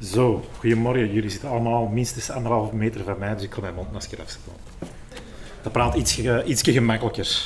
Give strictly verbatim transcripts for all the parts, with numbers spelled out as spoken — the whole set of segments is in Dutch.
Zo, goedemorgen. Jullie zitten allemaal minstens anderhalve meter van mij, dus ik kan mijn mondmasker afzetten. Dat praat ietsje, ietsje gemakkelijker.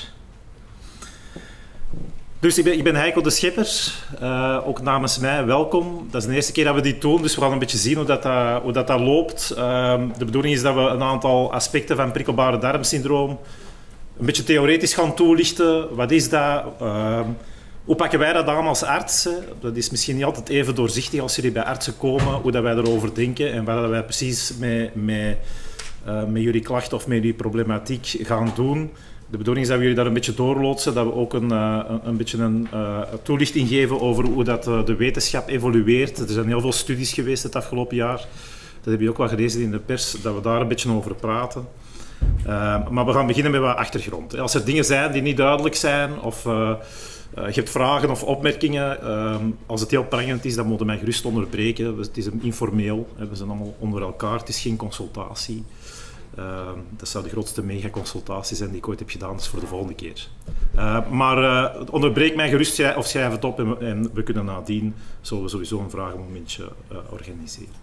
Dus ik ben, ik ben Heiko de Schepper, uh, ook namens mij welkom. Dat is de eerste keer dat we dit doen, dus we gaan een beetje zien hoe dat, dat, hoe dat, dat loopt. Uh, de bedoeling is dat we een aantal aspecten van prikkelbare darmsyndroom een beetje theoretisch gaan toelichten. Wat is dat? Uh, hoe pakken wij dat aan als artsen? Dat is misschien niet altijd even doorzichtig als jullie bij artsen komen, hoe dat wij erover denken en wat wij precies met, met, uh, met jullie klachten of met jullie problematiek gaan doen. De bedoeling is dat we jullie daar een beetje doorloodsen, dat we ook een, uh, een, een beetje een uh, toelichting geven over hoe dat, uh, de wetenschap evolueert. Er zijn heel veel studies geweest het afgelopen jaar. Dat heb je ook wel gelezen in de pers, dat we daar een beetje over praten. Uh, maar we gaan beginnen met wat achtergrond. Als er dingen zijn die niet duidelijk zijn, of uh, uh, je hebt vragen of opmerkingen, uh, als het heel prangend is, dan moet je mij gerust onderbreken. Het is een informeel, we zijn allemaal onder elkaar, het is geen consultatie. Uh, dat zou de grootste megaconsultatie zijn die ik ooit heb gedaan, dus voor de volgende keer. Uh, maar uh, onderbreek mij gerust of schrijf het op en, en we kunnen nadien zullen we sowieso een vragenmomentje uh, organiseren.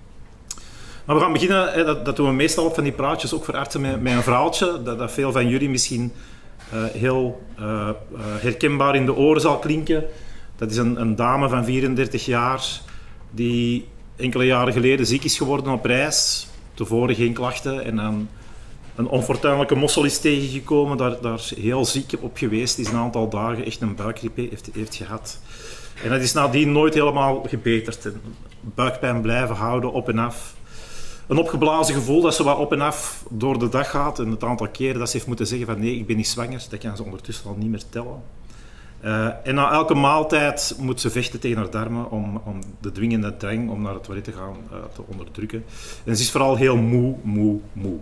Maar we gaan beginnen, hè, dat, dat doen we meestal op van die praatjes, ook voor artsen met, met een verhaaltje, dat, dat veel van jullie misschien uh, heel uh, uh, herkenbaar in de oren zal klinken. Dat is een, een dame van vierendertig jaar die enkele jaren geleden ziek is geworden op reis. Tevoren geen klachten en dan een onfortuinlijke mossel is tegengekomen, daar, daar heel ziek op geweest is, een aantal dagen echt een buikgriep heeft, heeft gehad. En dat is nadien nooit helemaal gebeterd. En buikpijn blijven houden, op en af. Een opgeblazen gevoel dat ze wat op en af door de dag gaat en het aantal keren dat ze heeft moeten zeggen van nee, ik ben niet zwanger, dat kan ze ondertussen al niet meer tellen. Uh, en na elke maaltijd moet ze vechten tegen haar darmen om, om de dwingende drang om naar het toilet te gaan uh, te onderdrukken. En ze is vooral heel moe, moe, moe.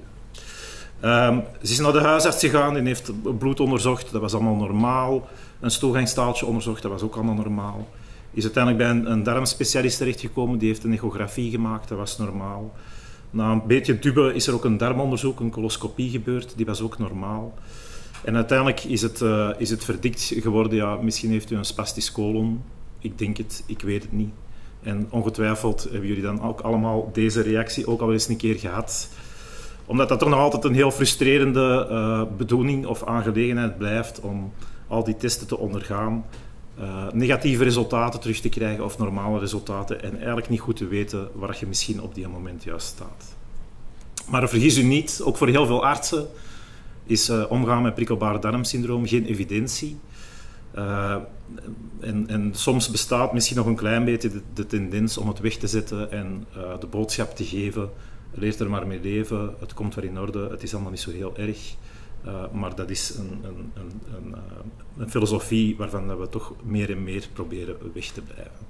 Um, ze is naar de huisarts gegaan en heeft bloed onderzocht, dat was allemaal normaal. Een stoelgangstaaltje onderzocht, dat was ook allemaal normaal. Is uiteindelijk bij een, een darmspecialist terechtgekomen, die heeft een echografie gemaakt, dat was normaal. Na een beetje dubben is er ook een darmonderzoek, een coloscopie gebeurd, die was ook normaal. En uiteindelijk is het, uh, is het verdikt geworden, ja, misschien heeft u een spastisch colon, ik denk het, ik weet het niet. En ongetwijfeld hebben jullie dan ook allemaal deze reactie ook al eens een keer gehad. Omdat dat toch nog altijd een heel frustrerende uh, bedoeling of aangelegenheid blijft om al die testen te ondergaan, uh, negatieve resultaten terug te krijgen of normale resultaten en eigenlijk niet goed te weten waar je misschien op die moment juist staat. Maar vergis u niet, ook voor heel veel artsen is uh, omgaan met prikkelbare darmsyndroom geen evidentie. Uh, en, en soms bestaat misschien nog een klein beetje de, de tendens om het weg te zetten en uh, de boodschap te geven, leer er maar mee leven, het komt weer in orde, het is allemaal niet zo heel erg. Uh, maar dat is een, een, een, een, een filosofie waarvan we toch meer en meer proberen weg te blijven.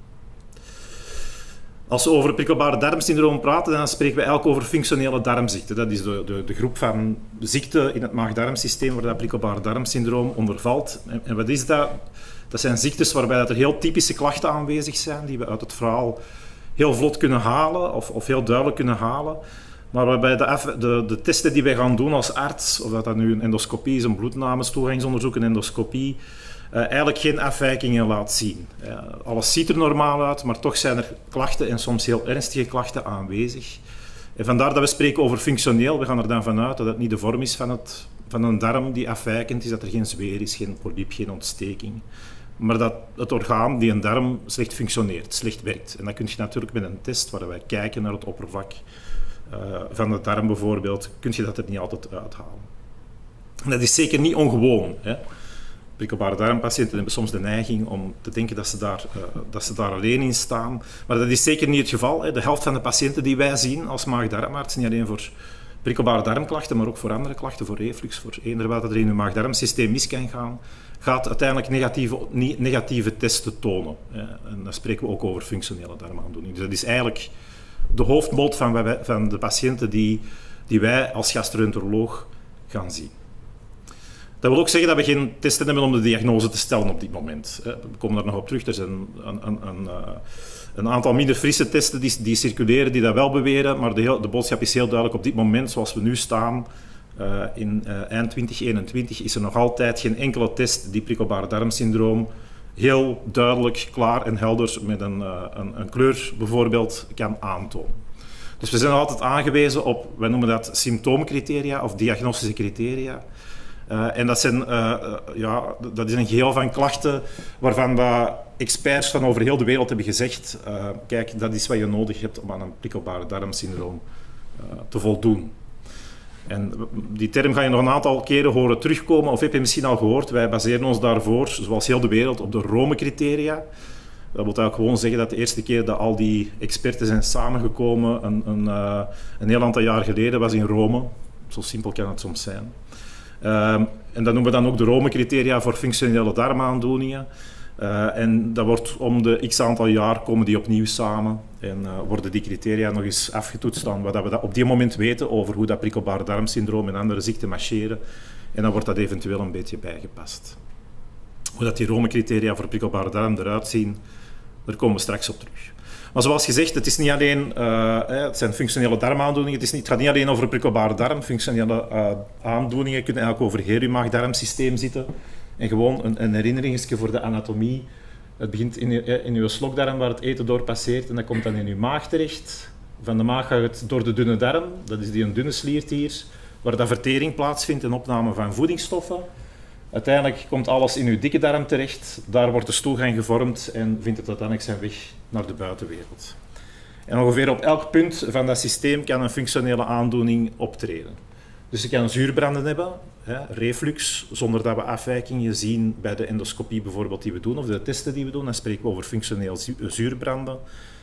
Als we over prikkelbare darmsyndroom praten, dan spreken we eigenlijk over functionele darmziekten. Dat is de, de, de groep van ziekten in het maag-darmsysteem waar dat prikkelbare darmsyndroom onder valt. En, en wat is dat? Dat zijn ziektes waarbij dat er heel typische klachten aanwezig zijn, die we uit het verhaal heel vlot kunnen halen of, of heel duidelijk kunnen halen. Maar waarbij de, af, de, de testen die wij gaan doen als arts, of dat dat nu een endoscopie is, een bloedname, stoelgangsonderzoek, een endoscopie, Uh, eigenlijk geen afwijkingen laat zien. Uh, alles ziet er normaal uit, maar toch zijn er klachten en soms heel ernstige klachten aanwezig. En vandaar dat we spreken over functioneel. We gaan er dan vanuit dat het niet de vorm is van, het, van een darm die afwijkend is, dat er geen zweer is, geen polyp, geen ontsteking. Maar dat het orgaan, die een darm, slecht functioneert, slecht werkt. En dat kun je natuurlijk met een test, waar wij kijken naar het oppervlak uh, van de darm bijvoorbeeld, kun je dat er niet altijd uithalen. En dat is zeker niet ongewoon, hè. Prikkelbare darmpatiënten hebben soms de neiging om te denken dat ze, daar, uh, dat ze daar alleen in staan. Maar dat is zeker niet het geval. Hè. De helft van de patiënten die wij zien als maag-darmarts, niet alleen voor prikkelbare darmklachten, maar ook voor andere klachten, voor reflux, voor eender wat er in uw maag-darmsysteem mis kan gaan, gaat uiteindelijk negatieve, negatieve testen tonen. Hè. En dan spreken we ook over functionele darmaandoening. Dus dat is eigenlijk de hoofdmoot van, wij, van de patiënten die, die wij als gastroenteroloog gaan zien. Dat wil ook zeggen dat we geen testen hebben om de diagnose te stellen op dit moment. We komen daar nog op terug. Er zijn een, een, een, een, een aantal minder frisse testen die, die circuleren, die dat wel beweren, maar de, heel, de boodschap is heel duidelijk op dit moment, zoals we nu staan, uh, in uh, eind twintig eenentwintig, is er nog altijd geen enkele test die prikkelbare darmsyndroom heel duidelijk, klaar en helder met een, uh, een, een kleur bijvoorbeeld kan aantonen. Dus we zijn altijd aangewezen op, wij noemen dat symptoomcriteria of diagnostische criteria. Uh, en dat, zijn, uh, uh, ja, dat is een geheel van klachten waarvan de experts van over heel de wereld hebben gezegd, uh, kijk, dat is wat je nodig hebt om aan een prikkelbare darmsyndroom uh, te voldoen. En die term ga je nog een aantal keren horen terugkomen, of heb je misschien al gehoord, wij baseren ons daarvoor, zoals heel de wereld, op de Rome-criteria. Dat wil eigenlijk gewoon zeggen dat de eerste keer dat al die experten zijn samengekomen, een, een, uh, een heel aantal jaar geleden, was in Rome. Zo simpel kan het soms zijn. Uh, en dat noemen we dan ook de Rome-criteria voor functionele darmaandoeningen. Uh, en dat wordt om de x aantal jaar komen die opnieuw samen en uh, worden die criteria nog eens afgetoetst aan wat we dat op die moment weten over hoe dat prikkelbare darmsyndroom en andere ziekten marcheren. En dan wordt dat eventueel een beetje bijgepast. Hoe dat die Rome-criteria voor prikkelbare darm eruit zien, daar komen we straks op terug. Maar zoals gezegd, het is niet alleen, uh, het zijn functionele darmaandoeningen, het, is niet, het gaat niet alleen over prikkelbare darm. Functionele uh, aandoeningen kunnen eigenlijk over heel je maag-darmsysteem zitten. En gewoon een, een herinneringsje voor de anatomie. Het begint in je, in uw slokdarm waar het eten door passeert en dat komt dan in uw maag terecht. Van de maag gaat het door de dunne darm, dat is die een dunne sliertier, waar dat vertering plaatsvindt en opname van voedingsstoffen. Uiteindelijk komt alles in uw dikke darm terecht, daar wordt de stoelgang gevormd en vindt het uiteindelijk zijn weg naar de buitenwereld. En ongeveer op elk punt van dat systeem kan een functionele aandoening optreden. Dus je kan zuurbranden hebben, hè, reflux, zonder dat we afwijkingen zien bij de endoscopie bijvoorbeeld die we doen, of de testen die we doen, dan spreken we over functioneel zuurbranden.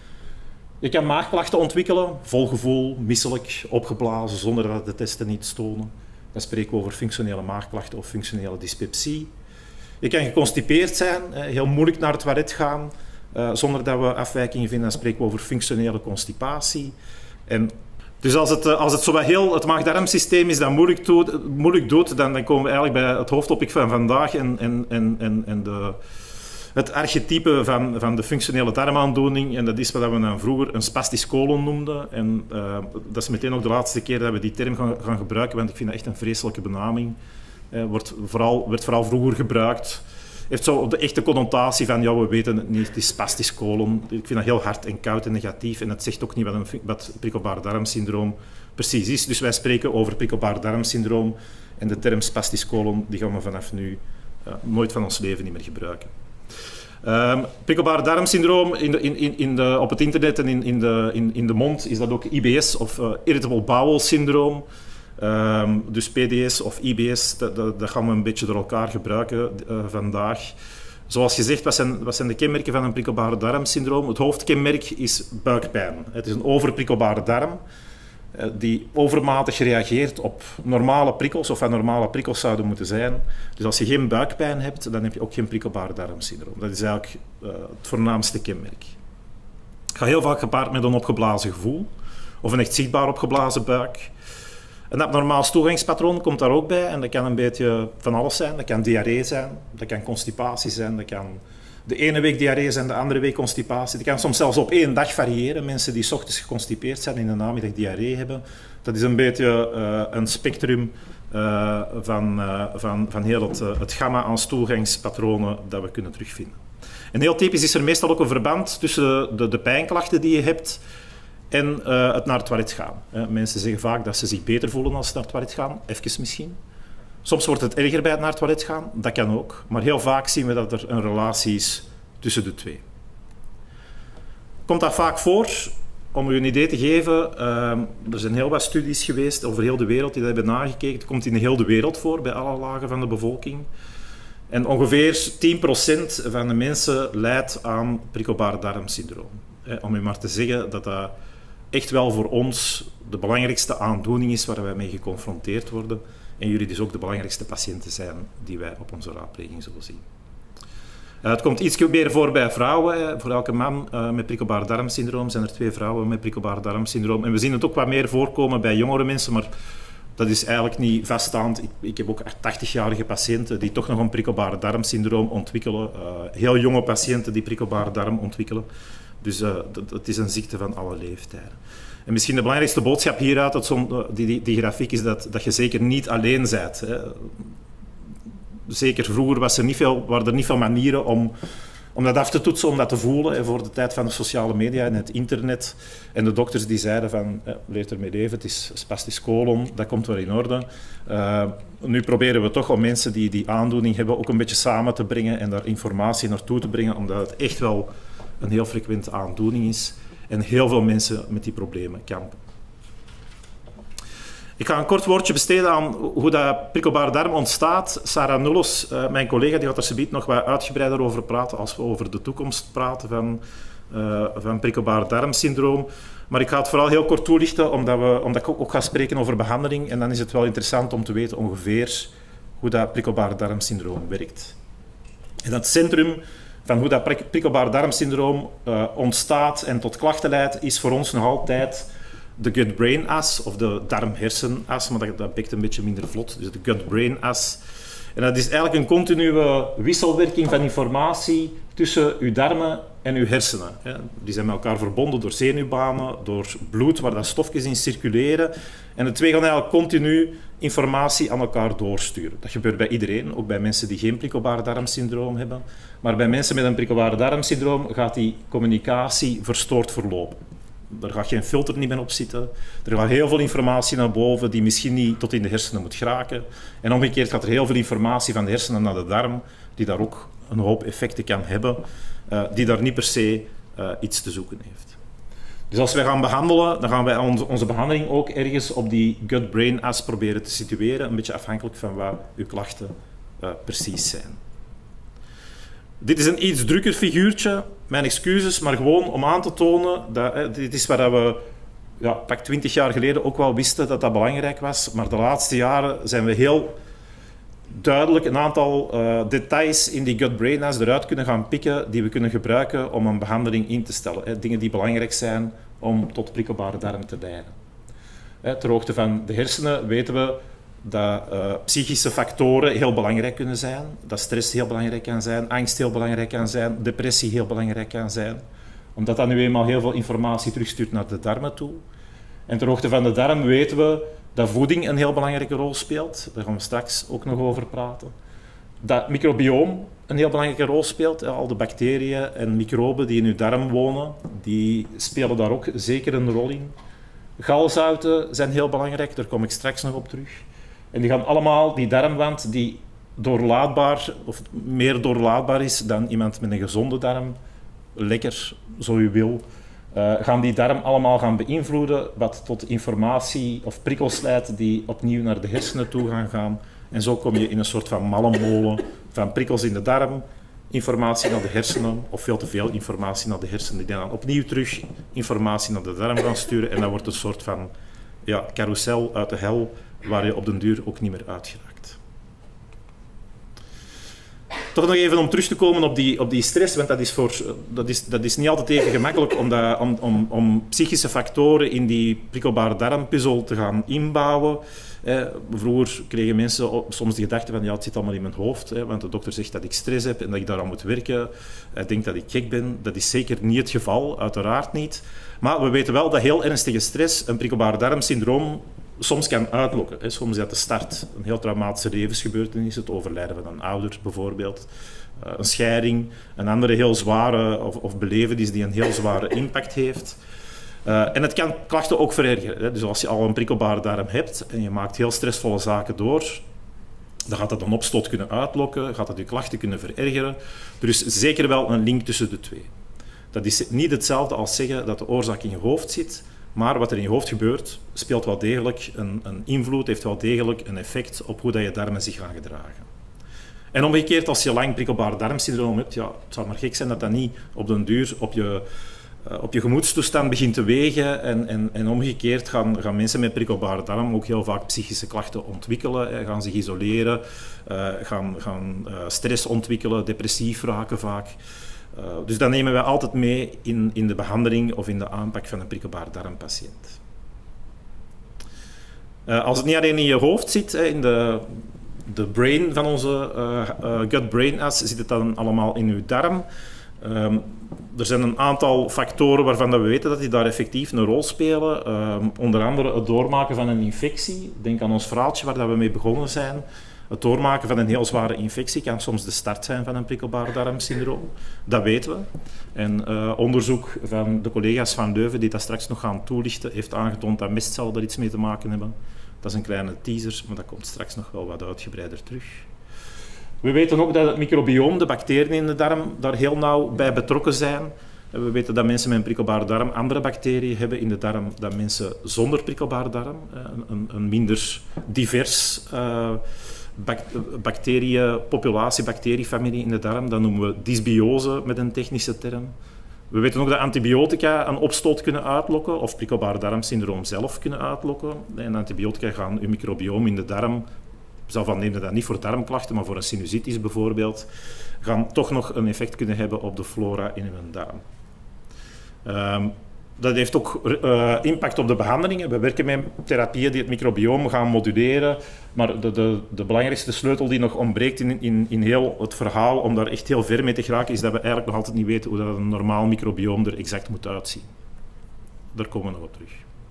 Je kan maagklachten ontwikkelen, volgevoel, misselijk, opgeblazen, zonder dat de testen niets tonen. Dan spreken we over functionele maagklachten of functionele dyspepsie. Je kan geconstipeerd zijn, heel moeilijk naar het toilet gaan, uh, zonder dat we afwijkingen vinden. Dan spreken we over functionele constipatie. En dus als het, als het zo heel het maag-darmsysteem is dat moeilijk doet, moeilijk doet dan, dan komen we eigenlijk bij het hoofdtopic van vandaag en, en, en, en, en de, het archetype van, van de functionele darmaandoening. En dat is wat we dan vroeger een spastisch colon noemden. En uh, dat is meteen ook de laatste keer dat we die term gaan, gaan gebruiken, want ik vind dat echt een vreselijke benaming. Uh, wordt vooral, werd vooral vroeger gebruikt. Heeft zo de echte connotatie van, ja, we weten het niet, het is spastisch colon. Ik vind dat heel hard en koud en negatief en het zegt ook niet wat, een, wat prikkelbaar darmsyndroom precies is. Dus wij spreken over prikkelbaar darmsyndroom en de term spastisch colon, die gaan we vanaf nu uh, nooit van ons leven niet meer gebruiken. Um, prikkelbaar darmsyndroom, in de, in, in de, op het internet en in, in, de, in, in de mond is dat ook I B S of uh, irritable bowel syndroom. Um, dus P D S of I B S, dat, dat, dat gaan we een beetje door elkaar gebruiken uh, vandaag. Zoals gezegd, wat zijn, wat zijn de kenmerken van een prikkelbare darmsyndroom? Het hoofdkenmerk is buikpijn. Het is een overprikkelbare darm uh, die overmatig reageert op normale prikkels, of wat normale prikkels zouden moeten zijn. Dus als je geen buikpijn hebt, dan heb je ook geen prikkelbare darmsyndroom. Dat is eigenlijk uh, het voornaamste kenmerk. Het gaat heel vaak gepaard met een opgeblazen gevoel, of een echt zichtbaar opgeblazen buik. Een abnormaal stoelgangspatroon komt daar ook bij en dat kan een beetje van alles zijn. Dat kan diarree zijn, dat kan constipatie zijn, dat kan de ene week diarree zijn, de andere week constipatie. Dat kan soms zelfs op één dag variëren. Mensen die 's ochtends geconstipeerd zijn en in de namiddag diarree hebben. Dat is een beetje uh, een spectrum uh, van, uh, van, van heel het, uh, het gamma aan stoelgangspatronen dat we kunnen terugvinden. En heel typisch is er meestal ook een verband tussen de, de pijnklachten die je hebt en uh, het naar het toilet gaan. Uh, mensen zeggen vaak dat ze zich beter voelen als ze naar het toilet gaan, even misschien. Soms wordt het erger bij het naar het toilet gaan, dat kan ook. Maar heel vaak zien we dat er een relatie is tussen de twee. Komt dat vaak voor? Om u een idee te geven, uh, er zijn heel wat studies geweest over heel de wereld die dat hebben nagekeken. Het komt in heel de wereld voor, bij alle lagen van de bevolking. En ongeveer tien procent van de mensen lijdt aan prikkelbaar darmsyndroom. Eh, om u maar te zeggen dat dat echt wel voor ons de belangrijkste aandoening is waar wij mee geconfronteerd worden. En jullie dus ook de belangrijkste patiënten zijn die wij op onze raadpleging zullen zien. Uh, het komt iets meer voor bij vrouwen. Voor elke man uh, met prikkelbaar darmsyndroom zijn er twee vrouwen met prikkelbaar darmsyndroom. En we zien het ook wat meer voorkomen bij jongere mensen, maar dat is eigenlijk niet vaststaand. Ik, ik heb ook tachtigjarige patiënten die toch nog een prikkelbaar darmsyndroom ontwikkelen. Uh, heel jonge patiënten die prikkelbare darm ontwikkelen. Dus uh, dat, dat is een ziekte van alle leeftijden. En misschien de belangrijkste boodschap hieruit, dat zo'n, die, die, die grafiek, is dat, dat je zeker niet alleen bent. Hè. Zeker vroeger was er niet veel, waren er niet veel manieren om om dat af te toetsen, om dat te voelen. En voor de tijd van de sociale media en het internet. En de dokters die zeiden van, eh, leer ermee leven, het is spastisch colon, dat komt wel in orde. Uh, nu proberen we toch om mensen die die aandoening hebben ook een beetje samen te brengen en daar informatie naartoe te brengen, omdat het echt wel een heel frequente aandoening is en heel veel mensen met die problemen kampen. Ik ga een kort woordje besteden aan hoe dat prikkelbare darm ontstaat. Sarah Nullos, uh, mijn collega, die gaat er zometeen nog wat uitgebreider over praten als we over de toekomst praten van, uh, van prikkelbare darmsyndroom. Maar ik ga het vooral heel kort toelichten, omdat, we, omdat ik ook ga spreken over behandeling. En dan is het wel interessant om te weten ongeveer hoe dat prikkelbare darmsyndroom werkt. En het centrum van hoe dat prikkelbare darmsyndroom uh, ontstaat en tot klachten leidt, is voor ons nog altijd de gut-brain-as, of de darm-hersen-as, maar dat, dat bekt een beetje minder vlot, dus de gut-brain-as. En dat is eigenlijk een continue wisselwerking van informatie tussen uw darmen en uw hersenen. Die zijn met elkaar verbonden door zenuwbanen, door bloed, waar dat stofjes in circuleren. En de twee gaan eigenlijk continu informatie aan elkaar doorsturen. Dat gebeurt bij iedereen, ook bij mensen die geen prikkelbare darmsyndroom hebben. Maar bij mensen met een prikkelbare darmsyndroom gaat die communicatie verstoord verlopen. Er gaat geen filter niet meer op zitten. Er gaat heel veel informatie naar boven die misschien niet tot in de hersenen moet geraken. En omgekeerd gaat er heel veel informatie van de hersenen naar de darm, die daar ook een hoop effecten kan hebben, uh, die daar niet per se uh, iets te zoeken heeft. Dus als wij gaan behandelen, dan gaan wij onze, onze behandeling ook ergens op die gut-brain-as proberen te situeren, een beetje afhankelijk van wat uw klachten uh, precies zijn. Dit is een iets drukker figuurtje, mijn excuses, maar gewoon om aan te tonen dat hè, dit is waar we ja, pak twintig jaar geleden ook wel wisten dat dat belangrijk was, maar de laatste jaren zijn we heel duidelijk een aantal uh, details in die gut-brain-as eruit kunnen gaan pikken die we kunnen gebruiken om een behandeling in te stellen. Hè, dingen die belangrijk zijn om tot prikkelbare darm te leiden. Hè, ter hoogte van de hersenen weten we dat uh, psychische factoren heel belangrijk kunnen zijn, dat stress heel belangrijk kan zijn, angst heel belangrijk kan zijn, depressie heel belangrijk kan zijn, omdat dat nu eenmaal heel veel informatie terugstuurt naar de darmen toe. En ter hoogte van de darm weten we dat voeding een heel belangrijke rol speelt, daar gaan we straks ook nog over praten. Dat microbioom een heel belangrijke rol speelt, al de bacteriën en microben die in uw darm wonen, die spelen daar ook zeker een rol in. Galzouten zijn heel belangrijk, daar kom ik straks nog op terug. En die gaan allemaal, die darmwand die doorlaatbaar, of meer doorlaatbaar is dan iemand met een gezonde darm, lekker, zo u wil, uh, gaan die darm allemaal gaan beïnvloeden, wat tot informatie of prikkels leidt die opnieuw naar de hersenen toe gaan gaan. En zo kom je in een soort van malle molen van prikkels in de darm, informatie naar de hersenen, of veel te veel informatie naar de hersenen, die dan opnieuw terug informatie naar de darm gaan sturen. En dat wordt een soort van ja, carousel uit de hel, waar je op den duur ook niet meer uitgeraakt. Toch nog even om terug te komen op die, op die stress, want dat is, voor, dat, is, dat is niet altijd even gemakkelijk om, dat, om, om, om psychische factoren in die prikkelbare darmpuzzel te gaan inbouwen. Eh, vroeger kregen mensen soms de gedachte van ja, het zit allemaal in mijn hoofd, hè, want de dokter zegt dat ik stress heb en dat ik daaraan moet werken. Hij denkt dat ik gek ben. Dat is zeker niet het geval, uiteraard niet. Maar we weten wel dat heel ernstige stress een prikkelbare darmsyndroom soms kan uitlokken. Hè. Soms is dat de start, een heel traumatische levensgebeurtenis, het overlijden van een ouder bijvoorbeeld, uh, een scheiding, een andere heel zware of, of belevenis die een heel zware impact heeft. Uh, en het kan klachten ook verergeren. Hè. Dus als je al een prikkelbare darm hebt en je maakt heel stressvolle zaken door, dan gaat dat een opstoot kunnen uitlokken, gaat dat je klachten kunnen verergeren. Er is zeker wel een link tussen de twee. Dat is niet hetzelfde als zeggen dat de oorzaak in je hoofd zit, maar wat er in je hoofd gebeurt, speelt wel degelijk een, een invloed, heeft wel degelijk een effect op hoe dat je darmen zich gaan gedragen. En omgekeerd, als je lang prikkelbare darmsyndroom hebt, ja, het zou maar gek zijn dat dat niet op den duur op je, uh, op je gemoedstoestand begint te wegen. En, en, en omgekeerd gaan, gaan mensen met prikkelbare darm ook heel vaak psychische klachten ontwikkelen, hè, gaan zich isoleren, uh, gaan, gaan uh, stress ontwikkelen, depressief raken vaak. Uh, dus dat nemen wij altijd mee in, in de behandeling of in de aanpak van een prikkelbare darmpatiënt. Uh, als het niet alleen in je hoofd zit, hè, in de, de brain van onze uh, uh, gut-brain-as, zit het dan allemaal in uw darm. Um, er zijn een aantal factoren waarvan we weten dat die daar effectief een rol spelen. Um, onder andere het doormaken van een infectie. Denk aan ons verhaaltje waar dat we mee begonnen zijn. Het doormaken van een heel zware infectie kan soms de start zijn van een prikkelbare darmsyndroom. Dat weten we. En uh, onderzoek van de collega's van Leuven, die dat straks nog gaan toelichten, heeft aangetoond dat mestcellen er iets mee te maken hebben. Dat is een kleine teaser, maar dat komt straks nog wel wat uitgebreider terug. We weten ook dat het microbioom, de bacteriën in de darm, daar heel nauw bij betrokken zijn. We weten dat mensen met een prikkelbare darm andere bacteriën hebben in de darm dan mensen zonder prikkelbare darm. Een, een minder divers uh, bacteriënpopulatie, bacteriefamilie in de darm. Dat noemen we dysbiose met een technische term. We weten ook dat antibiotica een opstoot kunnen uitlokken of prikkelbare darmsyndroom zelf kunnen uitlokken. En antibiotica gaan uw microbioom in de darm, ik zal van nemen dat niet voor darmklachten, maar voor een sinusitis bijvoorbeeld, gaan toch nog een effect kunnen hebben op de flora in uw darm. Um, dat heeft ook uh, impact op de behandelingen. We werken met therapieën die het microbioom gaan moduleren, maar de, de, de belangrijkste sleutel die nog ontbreekt in, in, in heel het verhaal, om daar echt heel ver mee te geraken, is dat we eigenlijk nog altijd niet weten hoe dat een normaal microbioom er exact moet uitzien. Daar komen we nog op terug.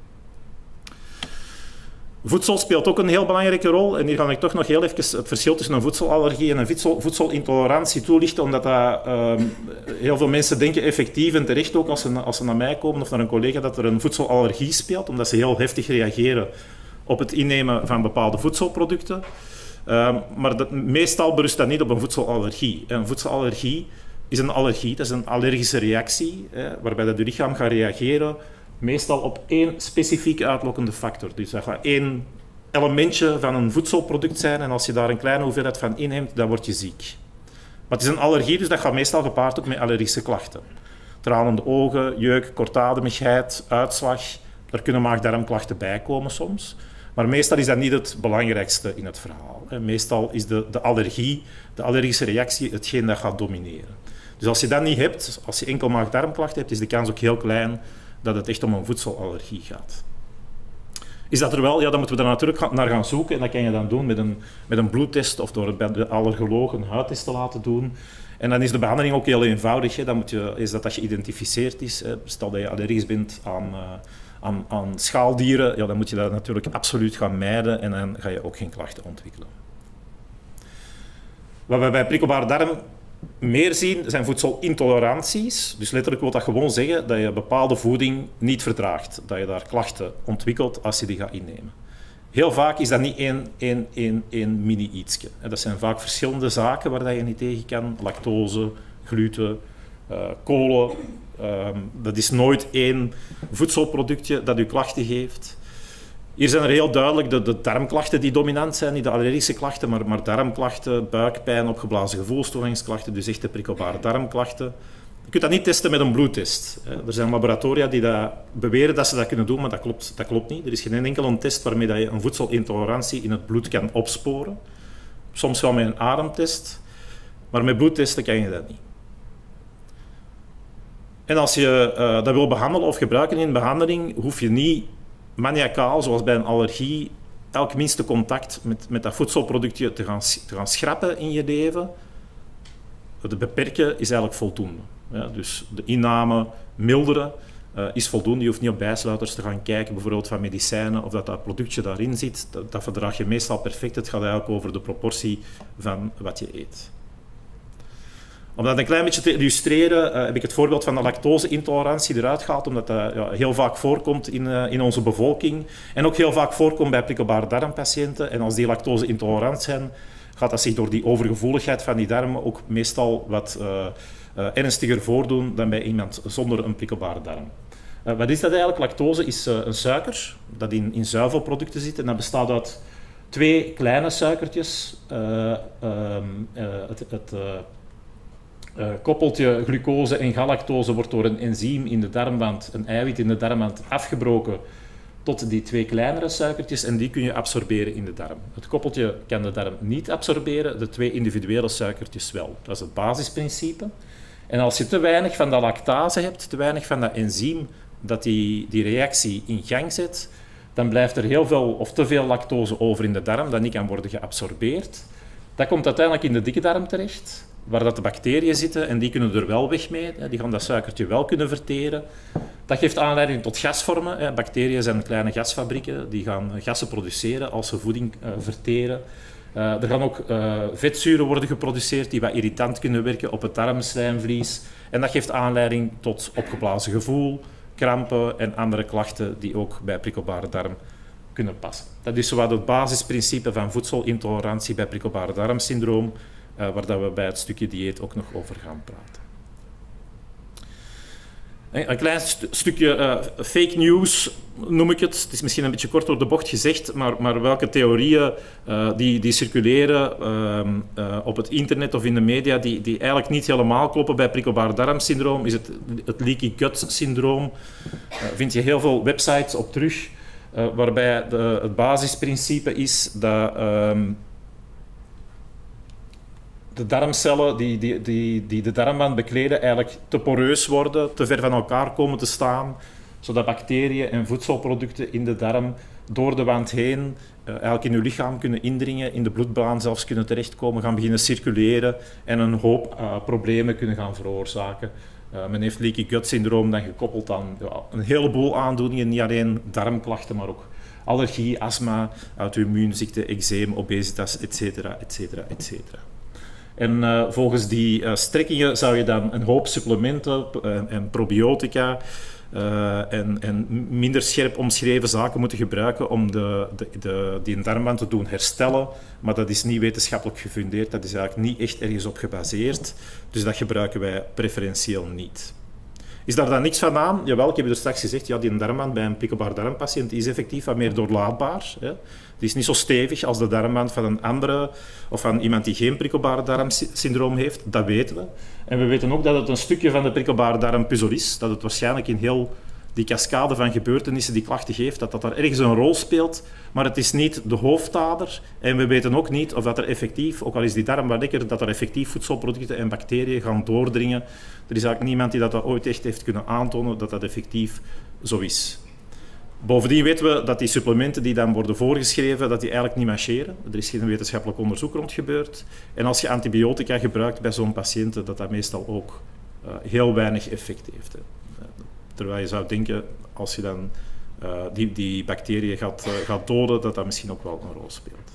Voedsel speelt ook een heel belangrijke rol. En hier ga ik toch nog heel even het verschil tussen een voedselallergie en een voedsel, voedselintolerantie toelichten, omdat dat, uh, heel veel mensen denken effectief en terecht ook als ze, als ze naar mij komen of naar een collega dat er een voedselallergie speelt, omdat ze heel heftig reageren op het innemen van bepaalde voedselproducten. Uh, maar dat, meestal berust dat niet op een voedselallergie. Een voedselallergie is een allergie, dat is een allergische reactie, hè, waarbij dat je lichaam gaat reageren meestal op één specifiek uitlokkende factor. Dus dat gaat één elementje van een voedselproduct zijn en als je daar een kleine hoeveelheid van inneemt, dan word je ziek. Maar het is een allergie, dus dat gaat meestal gepaard ook met allergische klachten. Tranende ogen, jeuk, kortademigheid, uitslag. Er kunnen maag-darmklachten bij komen soms. Maar meestal is dat niet het belangrijkste in het verhaal. Meestal is de, de allergie, de allergische reactie, hetgeen dat gaat domineren. Dus als je dat niet hebt, als je enkel maag-darmklachten hebt, is de kans ook heel klein dat het echt om een voedselallergie gaat. Is dat er wel? Ja, dan moeten we daar natuurlijk naar gaan zoeken. En dat kan je dan doen met een, met een bloedtest of door het bij de allergoloog een huidtest te laten doen. En dan is de behandeling ook heel eenvoudig. Hè. Dan moet je, is dat dat geïdentificeerd is. Hè. Stel dat je allergisch bent aan, uh, aan, aan schaaldieren, ja, dan moet je dat natuurlijk absoluut gaan mijden en dan ga je ook geen klachten ontwikkelen. Wat we bij prikkelbare darm meer zien zijn voedselintoleranties. Dus letterlijk wil dat gewoon zeggen dat je bepaalde voeding niet verdraagt. Dat je daar klachten ontwikkelt als je die gaat innemen. Heel vaak is dat niet één, één, één, één mini-ietsje. Dat zijn vaak verschillende zaken waar je niet tegen kan. Lactose, gluten, uh, kolen. Uh, dat is nooit één voedselproductje dat je klachten geeft. Hier zijn er heel duidelijk de, de darmklachten die dominant zijn, niet de allergische klachten, maar, maar darmklachten, buikpijn, opgeblazen gevoelstoorningsklachten, dus echte prikkelbare darmklachten. Je kunt dat niet testen met een bloedtest. Er zijn laboratoria die dat beweren dat ze dat kunnen doen, maar dat klopt, dat klopt niet. Er is geen enkele test waarmee je een voedselintolerantie in het bloed kan opsporen. Soms wel met een ademtest, maar met bloedtesten kan je dat niet. En als je uh, dat wil behandelen of gebruiken in behandeling, hoef je niet maniacaal, zoals bij een allergie, elk minste contact met, met dat voedselproductje te gaan, te gaan schrappen in je leven. Het beperken is eigenlijk voldoende. Ja, dus de inname milderen uh, is voldoende. Je hoeft niet op bijsluiters te gaan kijken, bijvoorbeeld van medicijnen, of dat dat productje daarin zit. Dat, dat verdraag je meestal perfect. Het gaat eigenlijk over de proportie van wat je eet. Om dat een klein beetje te illustreren, uh, heb ik het voorbeeld van de lactose-intolerantie eruit gehaald, omdat dat ja, heel vaak voorkomt in, uh, in onze bevolking en ook heel vaak voorkomt bij prikkelbare darmpatiënten. En als die lactose-intolerant zijn, gaat dat zich door die overgevoeligheid van die darmen ook meestal wat uh, uh, ernstiger voordoen dan bij iemand zonder een prikkelbare darm. Uh, wat is dat eigenlijk? Lactose is uh, een suiker dat in, in zuivelproducten zit en dat bestaat uit twee kleine suikertjes. Uh, uh, uh, het, het, uh, Uh, koppeltje glucose en galactose wordt door een enzym in de darmwand, een eiwit in de darmwand, afgebroken tot die twee kleinere suikertjes en die kun je absorberen in de darm. Het koppeltje kan de darm niet absorberen, de twee individuele suikertjes wel. Dat is het basisprincipe. En als je te weinig van dat lactase hebt, te weinig van dat enzym dat die, die reactie in gang zet, dan blijft er heel veel of te veel lactose over in de darm dat niet kan worden geabsorbeerd. Dat komt uiteindelijk in de dikke darm terecht, waar dat de bacteriën zitten en die kunnen er wel weg mee. Die gaan dat suikertje wel kunnen verteren. Dat geeft aanleiding tot gasvormen. Bacteriën zijn kleine gasfabrieken, die gaan gassen produceren als ze voeding verteren. Uh, er gaan ook uh, vetzuren worden geproduceerd die wat irritant kunnen werken op het darmslijmvlies. En dat geeft aanleiding tot opgeblazen gevoel, krampen en andere klachten die ook bij prikkelbare darm kunnen passen. Dat is zowat het basisprincipe van voedselintolerantie bij prikkelbare darmsyndroom, uh, waar dat we bij het stukje dieet ook nog over gaan praten. Een klein st stukje uh, fake news noem ik het. Het is misschien een beetje kort door de bocht gezegd, maar, maar welke theorieën uh, die, die circuleren uh, uh, op het internet of in de media, die, die eigenlijk niet helemaal kloppen bij prikkelbare darmsyndroom, is het, het leaky gut syndroom. Uh, vind je heel veel websites op terug, uh, waarbij de, het basisprincipe is dat um, de darmcellen die, die, die, die de darmwand bekleden eigenlijk te poreus worden, te ver van elkaar komen te staan, zodat bacteriën en voedselproducten in de darm door de wand heen uh, eigenlijk in uw lichaam kunnen indringen, in de bloedbaan zelfs kunnen terechtkomen, gaan beginnen circuleren en een hoop uh, problemen kunnen gaan veroorzaken. Uh, men heeft leaky gut syndroom dan gekoppeld aan ja, een heleboel aandoeningen, niet alleen darmklachten, maar ook allergie, astma, auto-immuunziekten, eczeem, obesitas, et cetera, et cetera, et cetera. En uh, volgens die uh, strekkingen zou je dan een hoop supplementen uh, en probiotica uh, en, en minder scherp omschreven zaken moeten gebruiken om de, de, de, die darmwand te doen herstellen. Maar dat is niet wetenschappelijk gefundeerd, dat is eigenlijk niet echt ergens op gebaseerd. Dus dat gebruiken wij preferentieel niet. Is daar dan niks van aan? Jawel, ik heb er straks gezegd, ja, die darmwand bij een prikkelbaar darmpatiënt is effectief wat meer doorlaatbaar. Hè. Die is niet zo stevig als de darmwand van een andere, of van iemand die geen prikkelbare darmsyndroom heeft, dat weten we. En we weten ook dat het een stukje van de prikkelbare darmpuzzel is, dat het waarschijnlijk in heel die cascade van gebeurtenissen die klachten geeft, dat dat daar ergens een rol speelt, maar het is niet de hoofdader. En we weten ook niet of dat er effectief, ook al is die darm wat lekker, dat er effectief voedselproducten en bacteriën gaan doordringen. Er is eigenlijk niemand die dat ooit echt heeft kunnen aantonen dat dat effectief zo is. Bovendien weten we dat die supplementen die dan worden voorgeschreven, dat die eigenlijk niet marcheren. Er is geen wetenschappelijk onderzoek rond gebeurd. En als je antibiotica gebruikt bij zo'n patiënten, dat dat meestal ook uh, heel weinig effect heeft. Hè. Terwijl je zou denken, als je dan uh, die, die bacteriën gaat, uh, gaat doden, dat dat misschien ook wel een rol speelt.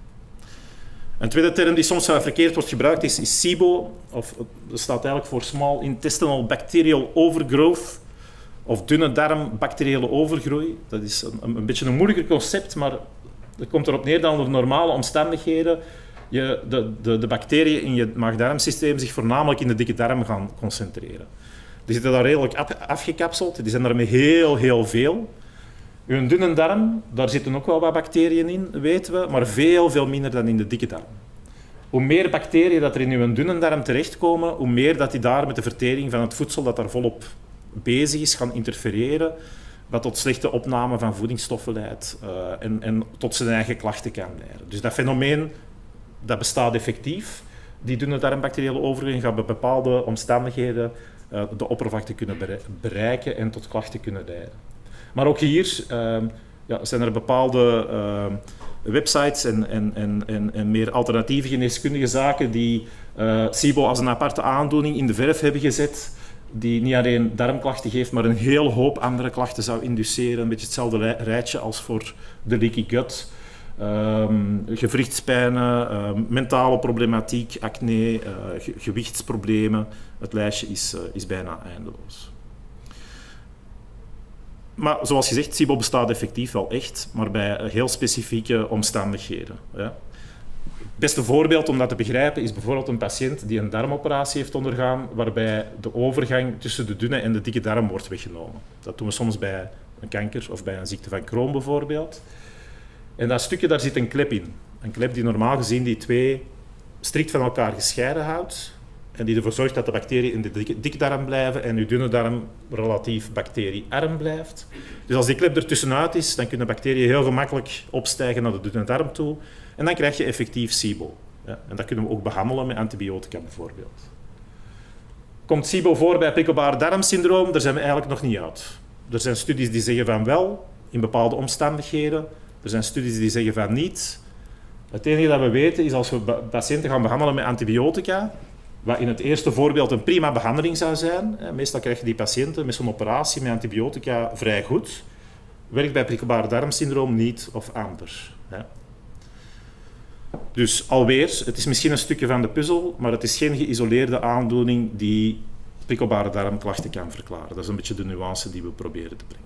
Een tweede term die soms verkeerd wordt gebruikt is, is SIBO, of dat staat eigenlijk voor Small Intestinal Bacterial Overgrowth, of dunne darm bacteriële overgroei. Dat is een, een beetje een moeilijker concept, maar het komt erop neer dat onder normale omstandigheden je de, de, de bacteriën in je maag-darmsysteem zich voornamelijk in de dikke darm gaan concentreren. Die zitten daar redelijk afgekapseld, die zijn er met heel, heel veel. Uw dunne darm, daar zitten ook wel wat bacteriën in, weten we, maar veel, veel minder dan in de dikke darm. Hoe meer bacteriën dat er in uw dunne darm terechtkomen, hoe meer dat die daar met de vertering van het voedsel dat daar volop bezig is, gaan interfereren, wat tot slechte opname van voedingsstoffen leidt uh, en, en tot zijn eigen klachten kan leiden. Dus dat fenomeen, dat bestaat effectief. Die dunne darmbacteriële overgroei gaat bij bepaalde omstandigheden uh, de oppervlakte kunnen bereiken en tot klachten kunnen leiden. Maar ook hier uh, ja, zijn er bepaalde uh, websites en, en, en, en, en meer alternatieve geneeskundige zaken die uh, SIBO als een aparte aandoening in de verf hebben gezet, die niet alleen darmklachten geeft, maar een hele hoop andere klachten zou induceren. Een beetje hetzelfde rijtje als voor de leaky gut. Um, gewrichtspijnen, uh, mentale problematiek, acne, uh, ge gewichtsproblemen. Het lijstje is, uh, is bijna eindeloos. Maar zoals gezegd, SIBO bestaat effectief wel echt, maar bij heel specifieke omstandigheden. Ja. Het beste voorbeeld om dat te begrijpen is bijvoorbeeld een patiënt die een darmoperatie heeft ondergaan, waarbij de overgang tussen de dunne en de dikke darm wordt weggenomen. Dat doen we soms bij een kanker of bij een ziekte van Crohn bijvoorbeeld. En dat stukje, daar zit een klep in. Een klep die normaal gezien die twee strikt van elkaar gescheiden houdt en die ervoor zorgt dat de bacteriën in de dikke, dikke darm blijven en uw dunne darm relatief bacteriearm blijft. Dus als die klep er tussenuit is, dan kunnen bacteriën heel gemakkelijk opstijgen naar de dunne darm toe en dan krijg je effectief SIBO. Ja, en dat kunnen we ook behandelen met antibiotica bijvoorbeeld. Komt SIBO voor bij prikkelbare darmsyndroom? Daar zijn we eigenlijk nog niet uit. Er zijn studies die zeggen van wel, in bepaalde omstandigheden. Er zijn studies die zeggen van niet. Het enige dat we weten is als we patiënten gaan behandelen met antibiotica, wat in het eerste voorbeeld een prima behandeling zou zijn. Meestal krijgen die patiënten met zo'n operatie met antibiotica vrij goed. Werkt bij prikkelbare darmsyndroom niet of anders. Dus alweer, het is misschien een stukje van de puzzel, maar het is geen geïsoleerde aandoening die prikkelbare darmklachten kan verklaren. Dat is een beetje de nuance die we proberen te brengen.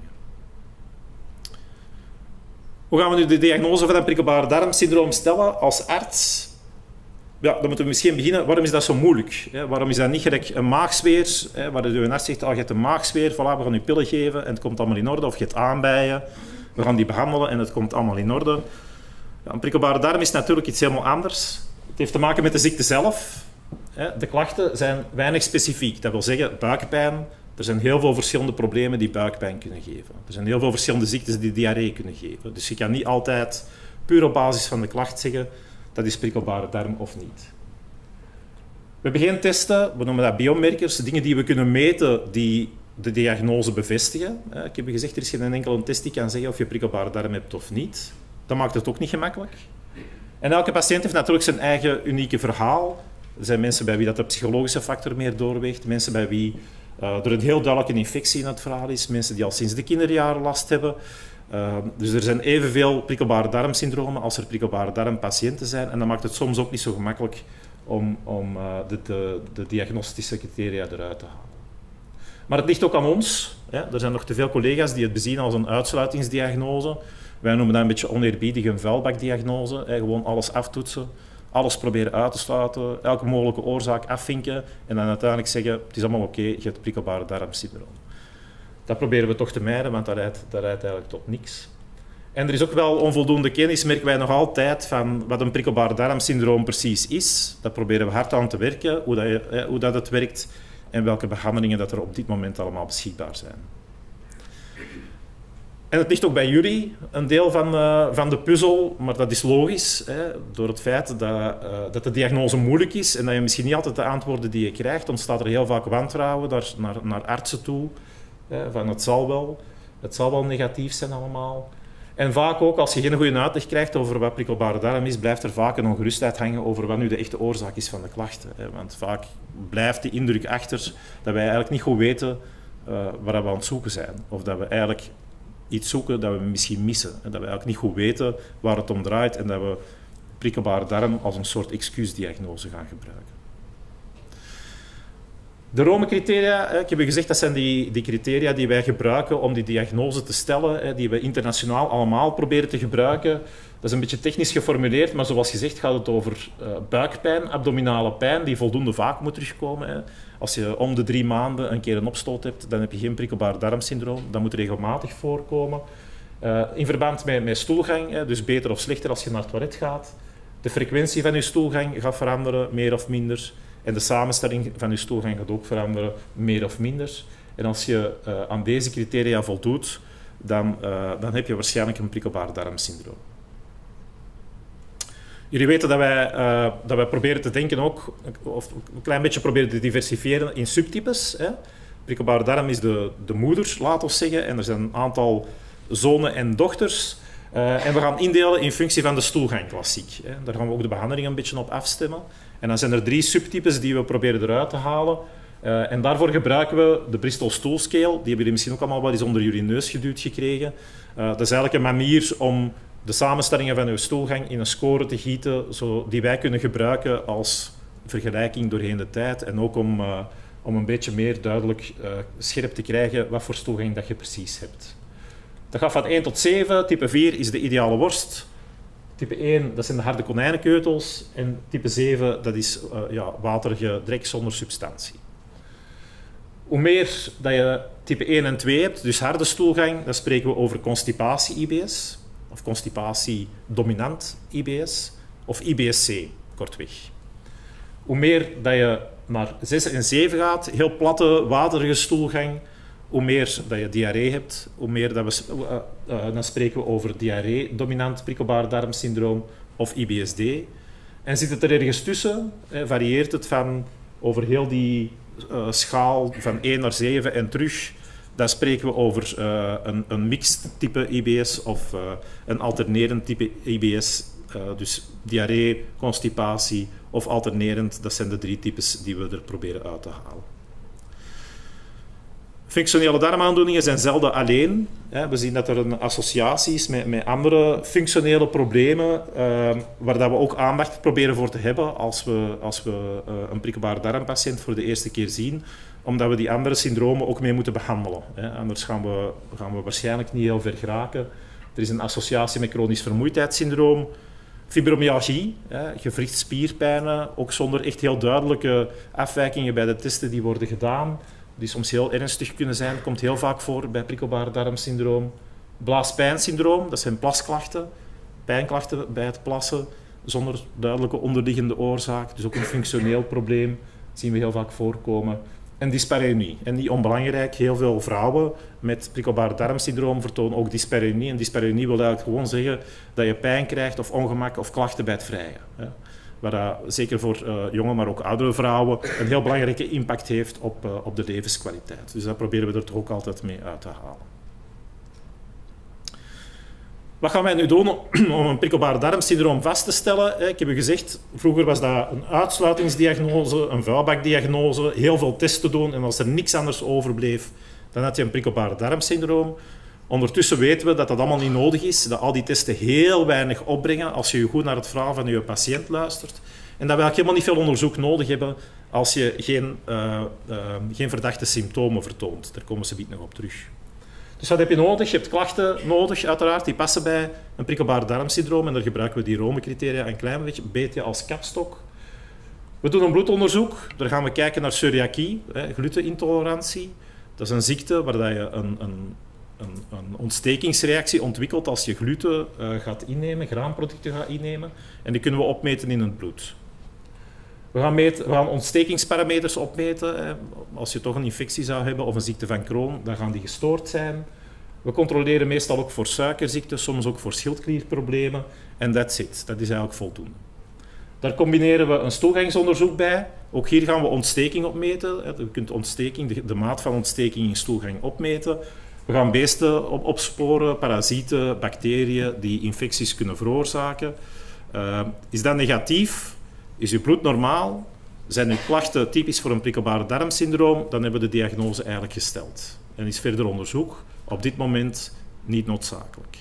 Hoe gaan we nu de diagnose van een prikkelbare darmsyndroom stellen als arts? Ja, dan moeten we misschien beginnen. Waarom is dat zo moeilijk? Hè? Waarom is dat niet gelijk een maagzweer, hè, waar de arts zegt, oh, je hebt een maagzweer, voilà, we gaan je pillen geven en het komt allemaal in orde, of je hebt aanbijen, we gaan die behandelen en het komt allemaal in orde. Ja, een prikkelbare darm is natuurlijk iets helemaal anders. Het heeft te maken met de ziekte zelf. Hè? De klachten zijn weinig specifiek. Dat wil zeggen, buikpijn. Er zijn heel veel verschillende problemen die buikpijn kunnen geven. Er zijn heel veel verschillende ziektes die diarree kunnen geven. Dus je kan niet altijd puur op basis van de klacht zeggen dat is prikkelbare darm of niet. We hebben geen testen, we noemen dat biomarkers, dingen die we kunnen meten die de diagnose bevestigen. Ik heb gezegd, er is geen enkele test die kan zeggen of je prikkelbare darm hebt of niet. Dat maakt het ook niet gemakkelijk. En elke patiënt heeft natuurlijk zijn eigen unieke verhaal. Er zijn mensen bij wie dat de psychologische factor meer doorweegt, mensen bij wie uh, er een heel duidelijke infectie in het verhaal is, mensen die al sinds de kinderjaren last hebben. Uh, dus er zijn evenveel prikkelbare darmsyndromen als er prikkelbare darmpatiënten zijn. En dat maakt het soms ook niet zo gemakkelijk om, om uh, de, de, de diagnostische criteria eruit te halen. Maar het ligt ook aan ons. Hè. Er zijn nog te veel collega's die het bezien als een uitsluitingsdiagnose. Wij noemen dat een beetje oneerbiedig een vuilbakdiagnose. Hè. Gewoon alles aftoetsen, alles proberen uit te sluiten, elke mogelijke oorzaak afvinken en dan uiteindelijk zeggen, het is allemaal oké, okay, je hebt prikkelbare darmsyndroom. Dat proberen we toch te mijden, want dat leidt, dat leidt eigenlijk tot niks. En er is ook wel onvoldoende kennis, merken wij nog altijd, van wat een prikkelbare darmsyndroom precies is. Daar proberen we hard aan te werken, hoe dat, hoe dat het werkt en welke behandelingen dat er op dit moment allemaal beschikbaar zijn. En het ligt ook bij jullie, een deel van, uh, van de puzzel, maar dat is logisch, hè, door het feit dat, uh, dat de diagnose moeilijk is en dat je misschien niet altijd de antwoorden die je krijgt, ontstaat er heel vaak wantrouwen daar, naar, naar artsen toe. Hè, van het zal wel, het zal wel negatief zijn allemaal. En vaak ook, als je geen goede uitleg krijgt over wat prikkelbare darm is, blijft er vaak een ongerustheid hangen over wat nu de echte oorzaak is van de klachten. Hè. Want vaak blijft de indruk achter dat wij eigenlijk niet goed weten uh, waar we aan het zoeken zijn. Of dat we eigenlijk iets zoeken dat we misschien missen. En dat we eigenlijk niet goed weten waar het om draait en dat we prikkelbare darm als een soort excuusdiagnose gaan gebruiken. De Rome-criteria, ik heb gezegd, dat zijn die, die criteria die wij gebruiken om die diagnose te stellen, die we internationaal allemaal proberen te gebruiken. Dat is een beetje technisch geformuleerd, maar zoals gezegd gaat het over buikpijn, abdominale pijn, die voldoende vaak moet terugkomen. Als je om de drie maanden een keer een opstoot hebt, dan heb je geen prikkelbaar darmsyndroom. Dat moet regelmatig voorkomen. Uh, in verband met, met stoelgang, dus beter of slechter als je naar het toilet gaat. De frequentie van je stoelgang gaat veranderen, meer of minder. En de samenstelling van je stoelgang gaat ook veranderen, meer of minder. En als je uh, aan deze criteria voldoet, dan, uh, dan heb je waarschijnlijk een prikkelbaar darmsyndroom. Jullie weten dat wij, uh, dat wij proberen te denken ook, of een klein beetje proberen te diversifiëren in subtypes. Hè. Prikkelbare darm is de, de moeder, laten we zeggen, en er zijn een aantal zonen en dochters. Uh, en we gaan indelen in functie van de stoelgang, klassiek. Hè. Daar gaan we ook de behandeling een beetje op afstemmen. En dan zijn er drie subtypes die we proberen eruit te halen. Uh, en daarvoor gebruiken we de Bristol Stool Scale. Die hebben jullie misschien ook allemaal wel eens onder jullie neus geduwd gekregen. Uh, dat is eigenlijk een manier om de samenstellingen van uw stoelgang in een score te gieten, zo, die wij kunnen gebruiken als vergelijking doorheen de tijd. En ook om, uh, om een beetje meer duidelijk uh, scherp te krijgen wat voor stoelgang dat je precies hebt. Dat gaat van één tot zeven. Type vier is de ideale worst. Type één, dat zijn de harde konijnenkeutels. En type zeven, dat is uh, ja, waterige drek zonder substantie. Hoe meer dat je type één en twee hebt, dus harde stoelgang, dan spreken we over constipatie-I B S. Of constipatie-dominant I B S. Of I B S C, kortweg. Hoe meer dat je naar zes en zeven gaat, heel platte, waterige stoelgang, hoe meer dat je diarree hebt, hoe meer dat we, uh, uh, dan spreken we over diarree-dominant prikkelbaar darmsyndroom of I B S D. En zit het er ergens tussen, eh, varieert het van over heel die uh, schaal van één naar zeven en terug, dan spreken we over uh, een, een mixed type I B S of uh, een alternerend type I B S. Uh, dus diarree, constipatie of alternerend, dat zijn de drie types die we er proberen uit te halen. Functionele darmaandoeningen zijn zelden alleen. We zien dat er een associatie is met, met andere functionele problemen, uh, waar dat we ook aandacht proberen voor te hebben als we, als we uh, een prikkelbare darmpatiënt voor de eerste keer zien, omdat we die andere syndromen ook mee moeten behandelen. Anders gaan we, gaan we waarschijnlijk niet heel ver geraken. Er is een associatie met chronisch vermoeidheidssyndroom, fibromyalgie, gewrichtspierpijnen, ook zonder echt heel duidelijke afwijkingen bij de testen die worden gedaan, die soms heel ernstig kunnen zijn, komt heel vaak voor bij prikkelbare darmsyndroom. Blaaspijnsyndroom, dat zijn plasklachten, pijnklachten bij het plassen, zonder duidelijke onderliggende oorzaak, dus ook een functioneel probleem, zien we heel vaak voorkomen. En dyspareunie, en niet onbelangrijk, heel veel vrouwen met prikkelbare darmsyndroom vertonen ook dyspareunie. En dyspareunie wil eigenlijk gewoon zeggen dat je pijn krijgt of ongemak of klachten bij het vrijen. Waar dat zeker voor uh, jonge, maar ook oudere vrouwen een heel belangrijke impact heeft op, uh, op de levenskwaliteit. Dus dat proberen we er toch ook altijd mee uit te halen. Wat gaan wij nu doen om een prikkelbare darmsyndroom vast te stellen? Ik heb u gezegd, vroeger was dat een uitsluitingsdiagnose, een vuilbakdiagnose, heel veel testen doen en als er niks anders overbleef, dan had je een prikkelbare darmsyndroom. Ondertussen weten we dat dat allemaal niet nodig is, dat al die testen heel weinig opbrengen als je goed naar het verhaal van je patiënt luistert. En dat we eigenlijk helemaal niet veel onderzoek nodig hebben als je geen, uh, uh, geen verdachte symptomen vertoont. Daar komen ze niet nog op terug. Dus wat heb je nodig? Je hebt klachten nodig, uiteraard, die passen bij een prikkelbaar darmsyndroom. En daar gebruiken we die Rome-criteria een klein beetje, beetje als kapstok. We doen een bloedonderzoek. Daar gaan we kijken naar celiakie, glutenintolerantie. Dat is een ziekte waar je een, een, een, een ontstekingsreactie ontwikkelt als je gluten uh, gaat innemen, graanproducten gaat innemen. En die kunnen we opmeten in het bloed. We gaan, meten, we gaan ontstekingsparameters opmeten. Als je toch een infectie zou hebben of een ziekte van Crohn, dan gaan die gestoord zijn. We controleren meestal ook voor suikerziekten, soms ook voor schildklierproblemen. En that's it. Dat is eigenlijk voldoende. Daar combineren we een stoelgangsonderzoek bij. Ook hier gaan we ontsteking opmeten. Je kunt ontsteking, de, de maat van ontsteking in stoelgang opmeten. We gaan beesten op, opsporen, parasieten, bacteriën die infecties kunnen veroorzaken. Uh, is dat negatief? Is uw bloed normaal? Zijn uw klachten typisch voor een prikkelbare darmsyndroom? Dan hebben we de diagnose eigenlijk gesteld. En is verder onderzoek op dit moment niet noodzakelijk.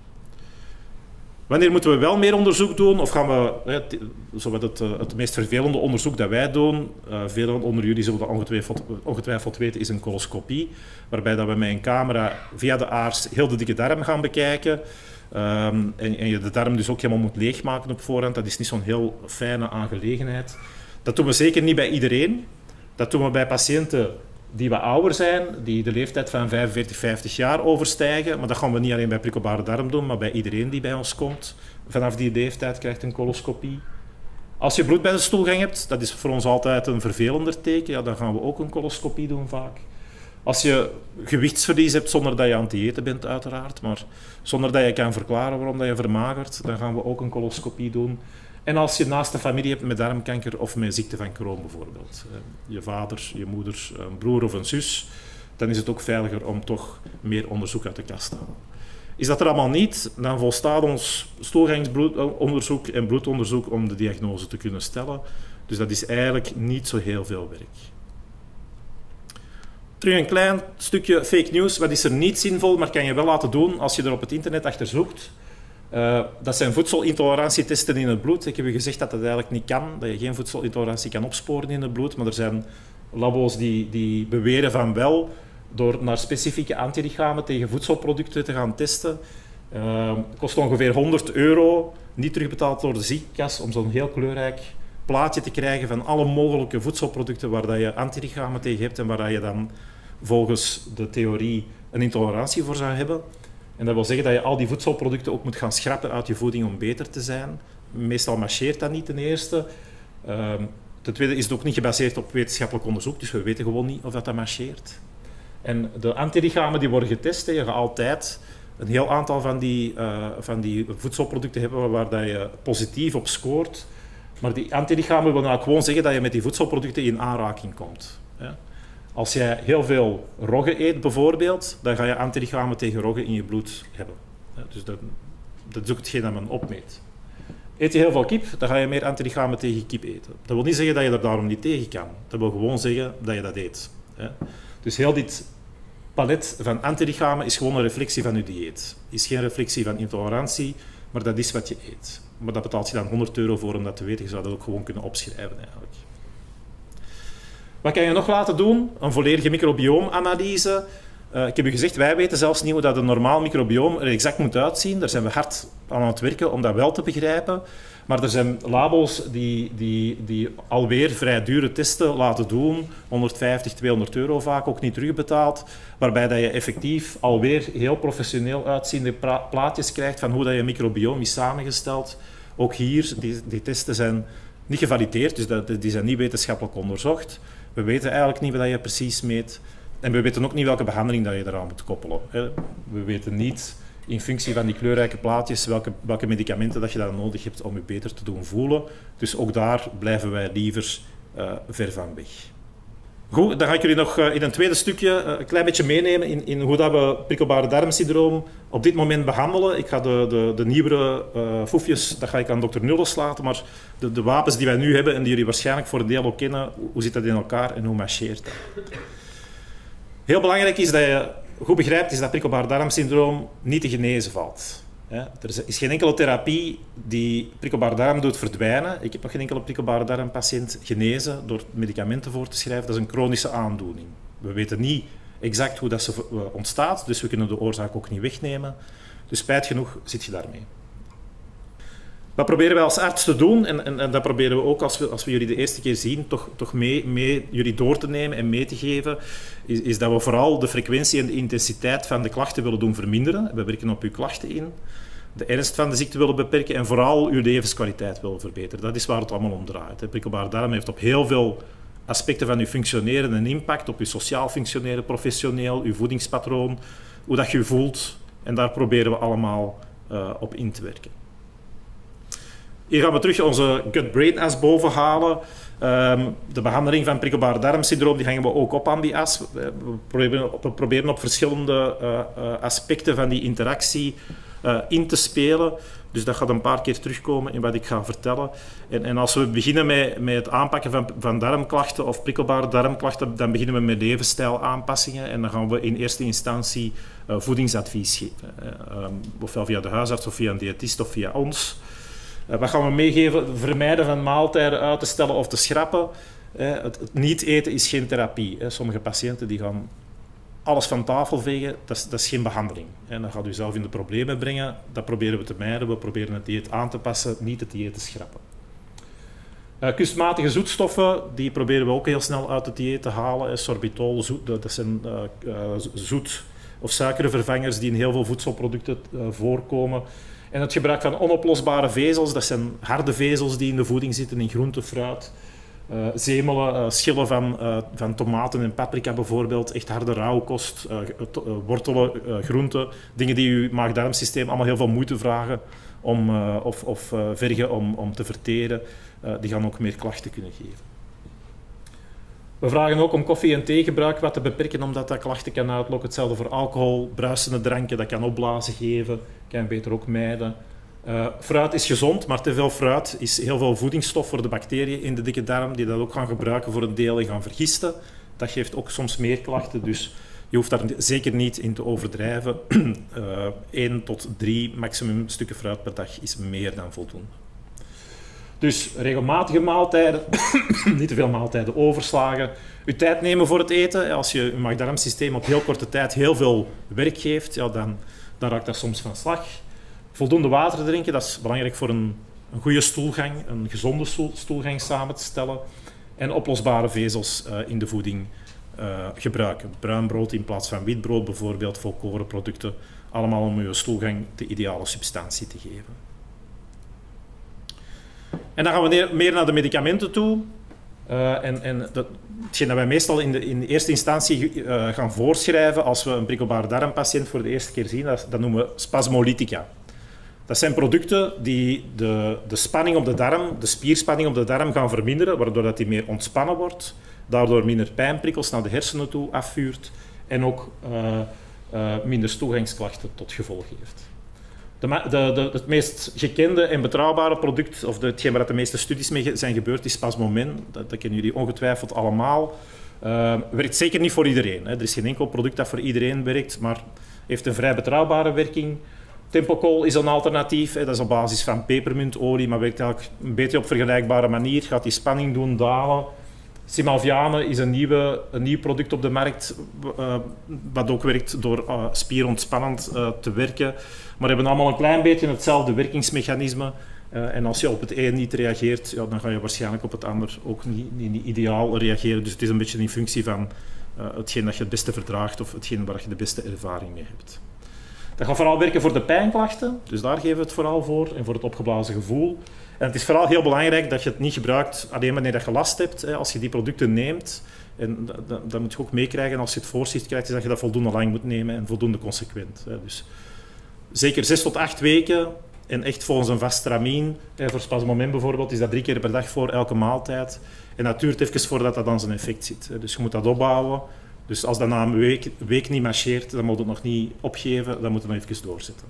Wanneer moeten we wel meer onderzoek doen? Of gaan we, het, zowat het, het meest vervelende onderzoek dat wij doen, uh, velen onder jullie zullen dat ongetwijfeld, ongetwijfeld weten, is een coloscopie, waarbij dat we met een camera via de aars heel de dikke darm gaan bekijken. Um, en, en je de darm dus ook helemaal moet leegmaken op voorhand. Dat is niet zo'n heel fijne aangelegenheid. Dat doen we zeker niet bij iedereen. Dat doen we bij patiënten die wat ouder zijn, die de leeftijd van vijfenveertig, vijftig jaar overstijgen. Maar dat gaan we niet alleen bij prikkelbare darm doen, maar bij iedereen die bij ons komt. Vanaf die leeftijd krijgt een coloscopie. Als je bloed bij de stoelgang hebt, dat is voor ons altijd een vervelender teken, ja, dan gaan we ook een coloscopie doen vaak. Als je gewichtsverlies hebt zonder dat je aan het diëten bent, uiteraard, maar zonder dat je kan verklaren waarom dat je vermagert, dan gaan we ook een coloscopie doen. En als je naast een familie hebt met darmkanker of met ziekte van Crohn bijvoorbeeld, je vader, je moeder, een broer of een zus, dan is het ook veiliger om toch meer onderzoek uit de kast te halen. Is dat er allemaal niet, dan volstaat ons stoelgangsonderzoek en bloedonderzoek om de diagnose te kunnen stellen. Dus dat is eigenlijk niet zo heel veel werk. Terug een klein stukje fake news. Wat is er niet zinvol, maar kan je wel laten doen als je er op het internet achter zoekt. Uh, dat zijn voedselintolerantietesten in het bloed. Ik heb u gezegd dat dat eigenlijk niet kan, dat je geen voedselintolerantie kan opsporen in het bloed, maar er zijn labo's die, die beweren van wel, door naar specifieke antilichamen tegen voedselproducten te gaan testen. Uh, het kost ongeveer honderd euro, niet terugbetaald door de ziekenkas, om zo'n heel kleurrijk plaatje te krijgen van alle mogelijke voedselproducten waar dat je antilichamen tegen hebt en waar dat je dan volgens de theorie een intolerantie voor zou hebben. En dat wil zeggen dat je al die voedselproducten ook moet gaan schrappen uit je voeding om beter te zijn. Meestal marcheert dat niet, ten eerste. Uh, ten tweede is het ook niet gebaseerd op wetenschappelijk onderzoek, dus we weten gewoon niet of dat, dat marcheert. En de antilichamen die worden getest, je gaat altijd een heel aantal van die, uh, van die voedselproducten hebben waar dat je positief op scoort. Maar die antilichamen willen nou gewoon zeggen dat je met die voedselproducten in aanraking komt. Ja. Als jij heel veel rogge eet bijvoorbeeld, dan ga je antilichamen tegen rogge in je bloed hebben. Ja, dus dat, dat is ook hetgeen dat men opmeet. Eet je heel veel kip, dan ga je meer antilichamen tegen kip eten. Dat wil niet zeggen dat je er daarom niet tegen kan. Dat wil gewoon zeggen dat je dat eet. Ja. Dus heel dit palet van antilichamen is gewoon een reflectie van je dieet. Is geen reflectie van intolerantie, maar dat is wat je eet. Maar dat betaalt je dan honderd euro voor om dat te weten. Je zou dat ook gewoon kunnen opschrijven eigenlijk. Wat kan je nog laten doen? Een volledige microbioomanalyse. Uh, ik heb u gezegd, wij weten zelfs niet hoe dat een normaal microbioom er exact moet uitzien. Daar zijn we hard aan het werken om dat wel te begrijpen. Maar er zijn labels die, die, die alweer vrij dure testen laten doen, honderdvijftig, tweehonderd euro vaak, ook niet terugbetaald, waarbij dat je effectief alweer heel professioneel uitziende plaatjes krijgt van hoe dat je microbioom is samengesteld. Ook hier, die, die testen zijn niet gevalideerd, dus dat, die zijn niet wetenschappelijk onderzocht. We weten eigenlijk niet wat je precies meet. En we weten ook niet welke behandeling dat je eraan moet koppelen. We weten niet in functie van die kleurrijke plaatjes welke, welke medicamenten dat je dan nodig hebt om je beter te doen voelen. Dus ook daar blijven wij liever uh, ver van weg. Goed, dan ga ik jullie nog uh, in een tweede stukje uh, een klein beetje meenemen in, in hoe dat we prikkelbare darmsyndroom op dit moment behandelen. Ik ga de, de, de nieuwere uh, foefjes, dat ga ik aan dokter Nulles laten, maar de, de wapens die wij nu hebben en die jullie waarschijnlijk voor een deel ook kennen, hoe zit dat in elkaar en hoe marcheert dat? Heel belangrijk is dat je goed begrijpt is dat prikkelbaar darmsyndroom niet te genezen valt. Er is geen enkele therapie die prikkelbaar darm doet verdwijnen. Ik heb nog geen enkele prikkelbare darmpatiënt genezen door medicamenten voor te schrijven. Dat is een chronische aandoening. We weten niet exact hoe dat ze ontstaat, dus we kunnen de oorzaak ook niet wegnemen. Dus spijt genoeg zit je daarmee. Wat proberen wij als arts te doen, en, en, en dat proberen we ook als we, als we jullie de eerste keer zien, toch, toch mee, mee jullie door te nemen en mee te geven, is, is dat we vooral de frequentie en de intensiteit van de klachten willen doen verminderen. We werken op uw klachten in, de ernst van de ziekte willen beperken en vooral uw levenskwaliteit willen verbeteren. Dat is waar het allemaal om draait. Prikkelbare darm heeft op heel veel aspecten van uw functioneren een impact, op uw sociaal functioneren, professioneel, uw voedingspatroon, hoe dat je je voelt, en daar proberen we allemaal uh, op in te werken. Hier gaan we terug onze gut-brain as boven halen. Um, de behandeling van prikkelbaar darmsyndroom die hangen we ook op aan die as. We proberen, we proberen op verschillende uh, uh, aspecten van die interactie uh, in te spelen. Dus dat gaat een paar keer terugkomen in wat ik ga vertellen. En, en als we beginnen met, met het aanpakken van, van darmklachten of prikkelbare darmklachten, dan beginnen we met levensstijlaanpassingen en dan gaan we in eerste instantie uh, voedingsadvies geven. Uh, um, ofwel via de huisarts of via een diëtist of via ons. Uh, wat gaan we meegeven? Vermijden van maaltijden uit te stellen of te schrappen. Uh, het, het niet eten is geen therapie. Uh, sommige patiënten die gaan alles van tafel vegen, dat is, dat is geen behandeling. En dan gaat u zelf in de problemen brengen. Dat proberen we te mijden. We proberen het dieet aan te passen, niet het dieet te schrappen. Uh, kunstmatige zoetstoffen, die proberen we ook heel snel uit het dieet te halen. Sorbitol, zoet, dat zijn uh, uh, zoet- of suikervervangers die in heel veel voedselproducten uh, voorkomen. En het gebruik van onoplosbare vezels, dat zijn harde vezels die in de voeding zitten, in groente, fruit. Uh, zemelen, uh, schillen van, uh, van tomaten en paprika bijvoorbeeld, echt harde rauwkost, uh, to, uh, wortelen, uh, groenten, dingen die uw maag-darmsysteem allemaal heel veel moeite vragen om, uh, of, of uh, vergen om, om te verteren, uh, die gaan ook meer klachten kunnen geven. We vragen ook om koffie- en theegebruik wat te beperken, omdat dat klachten kan uitlokken. Hetzelfde voor alcohol, bruisende dranken, dat kan opblazen geven, kan je beter ook mijden. Uh, fruit is gezond, maar te veel fruit is heel veel voedingsstof voor de bacteriën in de dikke darm, die dat ook gaan gebruiken voor een deel en gaan vergisten. Dat geeft ook soms meer klachten, dus je hoeft daar zeker niet in te overdrijven. uh, één tot drie maximum stukken fruit per dag is meer dan voldoende. Dus regelmatige maaltijden, niet te veel maaltijden overslagen. Uw tijd nemen voor het eten. Als je je maag-darmsysteem op heel korte tijd heel veel werk geeft, ja, dan, dan raakt dat soms van slag. Voldoende water drinken, dat is belangrijk voor een, een goede stoelgang, een gezonde stoel, stoelgang samen te stellen. En oplosbare vezels uh, in de voeding uh, gebruiken. Bruin brood in plaats van wit brood bijvoorbeeld, volkorenproducten. Allemaal om je stoelgang de ideale substantie te geven. En dan gaan we meer naar de medicamenten toe. Uh, en, en dat, hetgeen dat wij meestal in de, in de eerste instantie uh, gaan voorschrijven als we een prikkelbare darmpatiënt voor de eerste keer zien, dat, dat noemen we spasmolytica. Dat zijn producten die de, de spanning op de darm, de spierspanning op de darm gaan verminderen, waardoor dat die meer ontspannen wordt, daardoor minder pijnprikkels naar de hersenen toe afvuurt en ook uh, uh, minder toegangsklachten tot gevolg heeft. De, de, de, het meest gekende en betrouwbare product, of de, hetgeen waar de meeste studies mee zijn gebeurd, is Spasmomen. Dat, dat kennen jullie ongetwijfeld allemaal. Uh, fruit is gezond, maar te veel fruit is Uh, werkt zeker niet voor iedereen. Hè. Er is geen enkel product dat voor iedereen werkt, maar heeft een vrij betrouwbare werking. Tempokol is een alternatief. Hè. Dat is op basis van pepermuntolie, maar werkt eigenlijk een beetje op vergelijkbare manier. Gaat die spanning doen dalen. Simalviane is een, nieuwe, een nieuw product op de markt, uh, wat ook werkt door uh, spierontspannend uh, te werken. Maar hebben allemaal een klein beetje hetzelfde werkingsmechanisme. Uh, en als je op het een niet reageert, ja, dan ga je waarschijnlijk op het ander ook niet, niet, niet ideaal reageren. Dus het is een beetje in functie van uh, hetgeen dat je het beste verdraagt of hetgeen waar je de beste ervaring mee hebt. Dat gaat vooral werken voor de pijnklachten, dus daar geven we het vooral voor, en voor het opgeblazen gevoel. En het is vooral heel belangrijk dat je het niet gebruikt alleen wanneer je last hebt. Hè. Als je die producten neemt, en dat, dat, dat moet je ook meekrijgen als je het voorzicht krijgt, is dat je dat voldoende lang moet nemen en voldoende consequent. Hè. Dus zeker zes tot acht weken. En echt volgens een vast stramien, voor spasmoment bijvoorbeeld, is dat drie keer per dag voor elke maaltijd. En dat duurt even voordat dat dan zijn effect ziet. Dus je moet dat opbouwen. Dus als dat na een week, week niet marcheert, dan moet je het nog niet opgeven, dan moet je nog even doorzetten.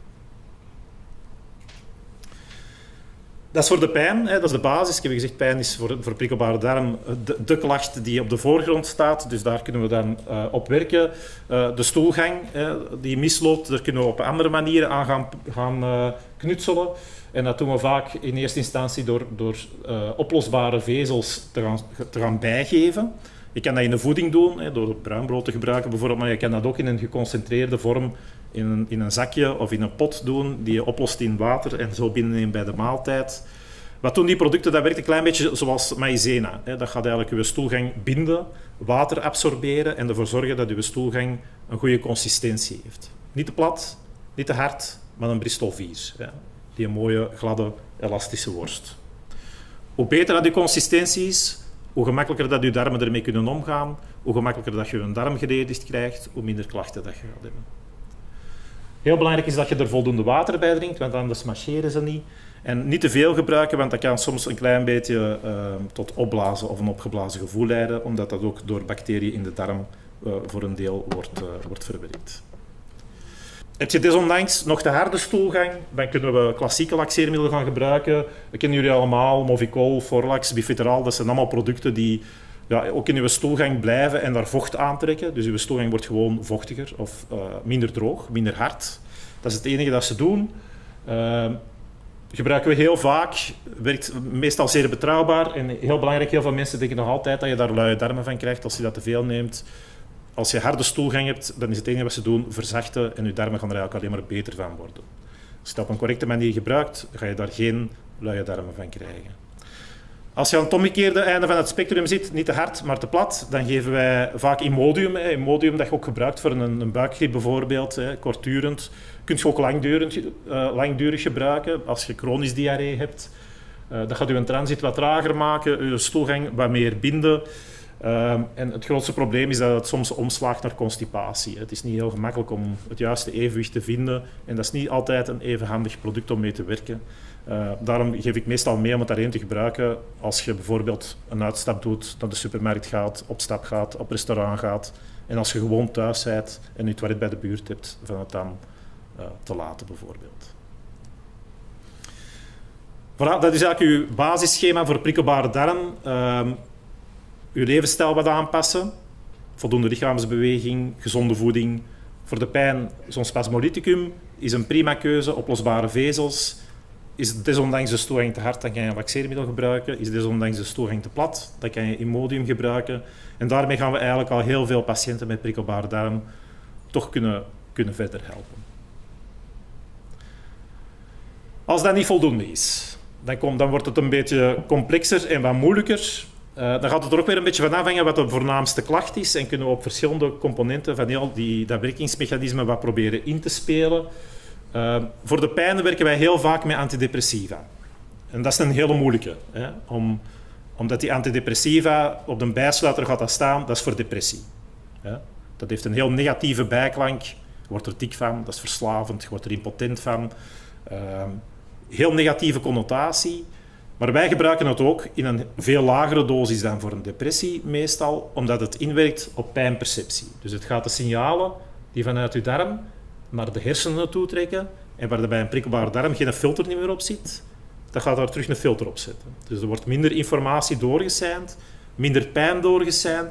Dat is voor de pijn, dat is de basis. Ik heb gezegd, pijn is voor, voor prikkelbare darm de, de klacht die op de voorgrond staat. Dus daar kunnen we dan uh, op werken. Uh, de stoelgang uh, die misloopt, daar kunnen we op andere manieren aan gaan, gaan uh, knutselen. En dat doen we vaak in eerste instantie door, door uh, oplosbare vezels te gaan, te gaan bijgeven. Je kan dat in de voeding doen, hè, door bruinbrood te gebruiken bijvoorbeeld, maar je kan dat ook in een geconcentreerde vorm in een, in een zakje of in een pot doen, die je oplost in water en zo binnenneemt bij de maaltijd. Wat doen die producten? Dat werkt een klein beetje zoals maïzena. Hè. Dat gaat eigenlijk je stoelgang binden, water absorberen en ervoor zorgen dat je stoelgang een goede consistentie heeft. Niet te plat, niet te hard, maar een Bristol vier. Hè. Die een mooie, gladde, elastische worst. Hoe beter dat je consistentie is, hoe gemakkelijker dat je darmen ermee kunnen omgaan, hoe gemakkelijker dat je een darm geredigd krijgt, hoe minder klachten dat je gaat hebben. Heel belangrijk is dat je er voldoende water bij drinkt, want anders marcheren ze niet. En niet te veel gebruiken, want dat kan soms een klein beetje uh, tot opblazen of een opgeblazen gevoel leiden, omdat dat ook door bacteriën in de darm uh, voor een deel wordt, uh, wordt verwerkt. Heb je desondanks nog de harde stoelgang, dan kunnen we klassieke laxeermiddelen gaan gebruiken. Dat kennen jullie allemaal, Movicol, Forlax, Bifeteral, dat zijn allemaal producten die ja, ook in uw stoelgang blijven en daar vocht aantrekken. Dus uw stoelgang wordt gewoon vochtiger of uh, minder droog, minder hard. Dat is het enige dat ze doen. Uh, gebruiken we heel vaak, werkt meestal zeer betrouwbaar en heel belangrijk, heel veel mensen denken nog altijd dat je daar luie darmen van krijgt als je dat te veel neemt. Als je harde stoelgang hebt, dan is het enige wat ze doen verzachten en je darmen gaan er eigenlijk alleen maar beter van worden. Als je dat op een correcte manier gebruikt, ga je daar geen luie darmen van krijgen. Als je aan het omgekeerde einde van het spectrum zit, niet te hard, maar te plat, dan geven wij vaak Imodium. Hè. Imodium dat je ook gebruikt voor een, een buikgriep bijvoorbeeld, hè, kortdurend. Kun je ook langdurig, uh, langdurig gebruiken als je chronisch diarree hebt. Uh, dat gaat je transit wat trager maken, je stoelgang wat meer binden. Uh, en het grootste probleem is dat het soms omslaagt naar constipatie. Het is niet heel gemakkelijk om het juiste evenwicht te vinden en dat is niet altijd een even handig product om mee te werken. Uh, daarom geef ik meestal mee om het daarin te gebruiken als je bijvoorbeeld een uitstap doet, naar de supermarkt gaat, op stap gaat, op restaurant gaat en als je gewoon thuis bent en je toilet bij de buurt hebt, van het dan uh, te laten bijvoorbeeld. Voilà, dat is eigenlijk uw basisschema voor prikkelbare darm. Uh, uw levensstijl wat aanpassen, voldoende lichaamsbeweging, gezonde voeding. Voor de pijn, zo'n spasmolyticum is een prima keuze, oplosbare vezels. Is desondanks de stoelgang te hard, dan kan je een laxeermiddel gebruiken. Is desondanks de stoelgang te plat, dan kan je Imodium gebruiken. En daarmee gaan we eigenlijk al heel veel patiënten met prikkelbare darm toch kunnen, kunnen verder helpen. Als dat niet voldoende is, dan, komt, dan wordt het een beetje complexer en wat moeilijker. Uh, dan gaat het er ook weer een beetje van afhangen wat de voornaamste klacht is en kunnen we op verschillende componenten van heel die, dat werkingsmechanisme wat proberen in te spelen. Uh, voor de pijn werken wij heel vaak met antidepressiva. En dat is een hele moeilijke. Hè? Om, omdat die antidepressiva op de bijsluiter gaat dat staan, dat is voor depressie. Hè? Dat heeft een heel negatieve bijklank. Je wordt er dik van, dat is verslavend, je wordt er impotent van. Uh, heel negatieve connotatie. Maar wij gebruiken het ook in een veel lagere dosis dan voor een depressie meestal, omdat het inwerkt op pijnperceptie. Dus het gaat de signalen die vanuit je darm naar de hersenen naartoe trekken en waar er bij een prikkelbare darm geen filter meer op zit, dan gaat daar terug een filter op zetten. Dus er wordt minder informatie doorgeseind, minder pijn doorgeseind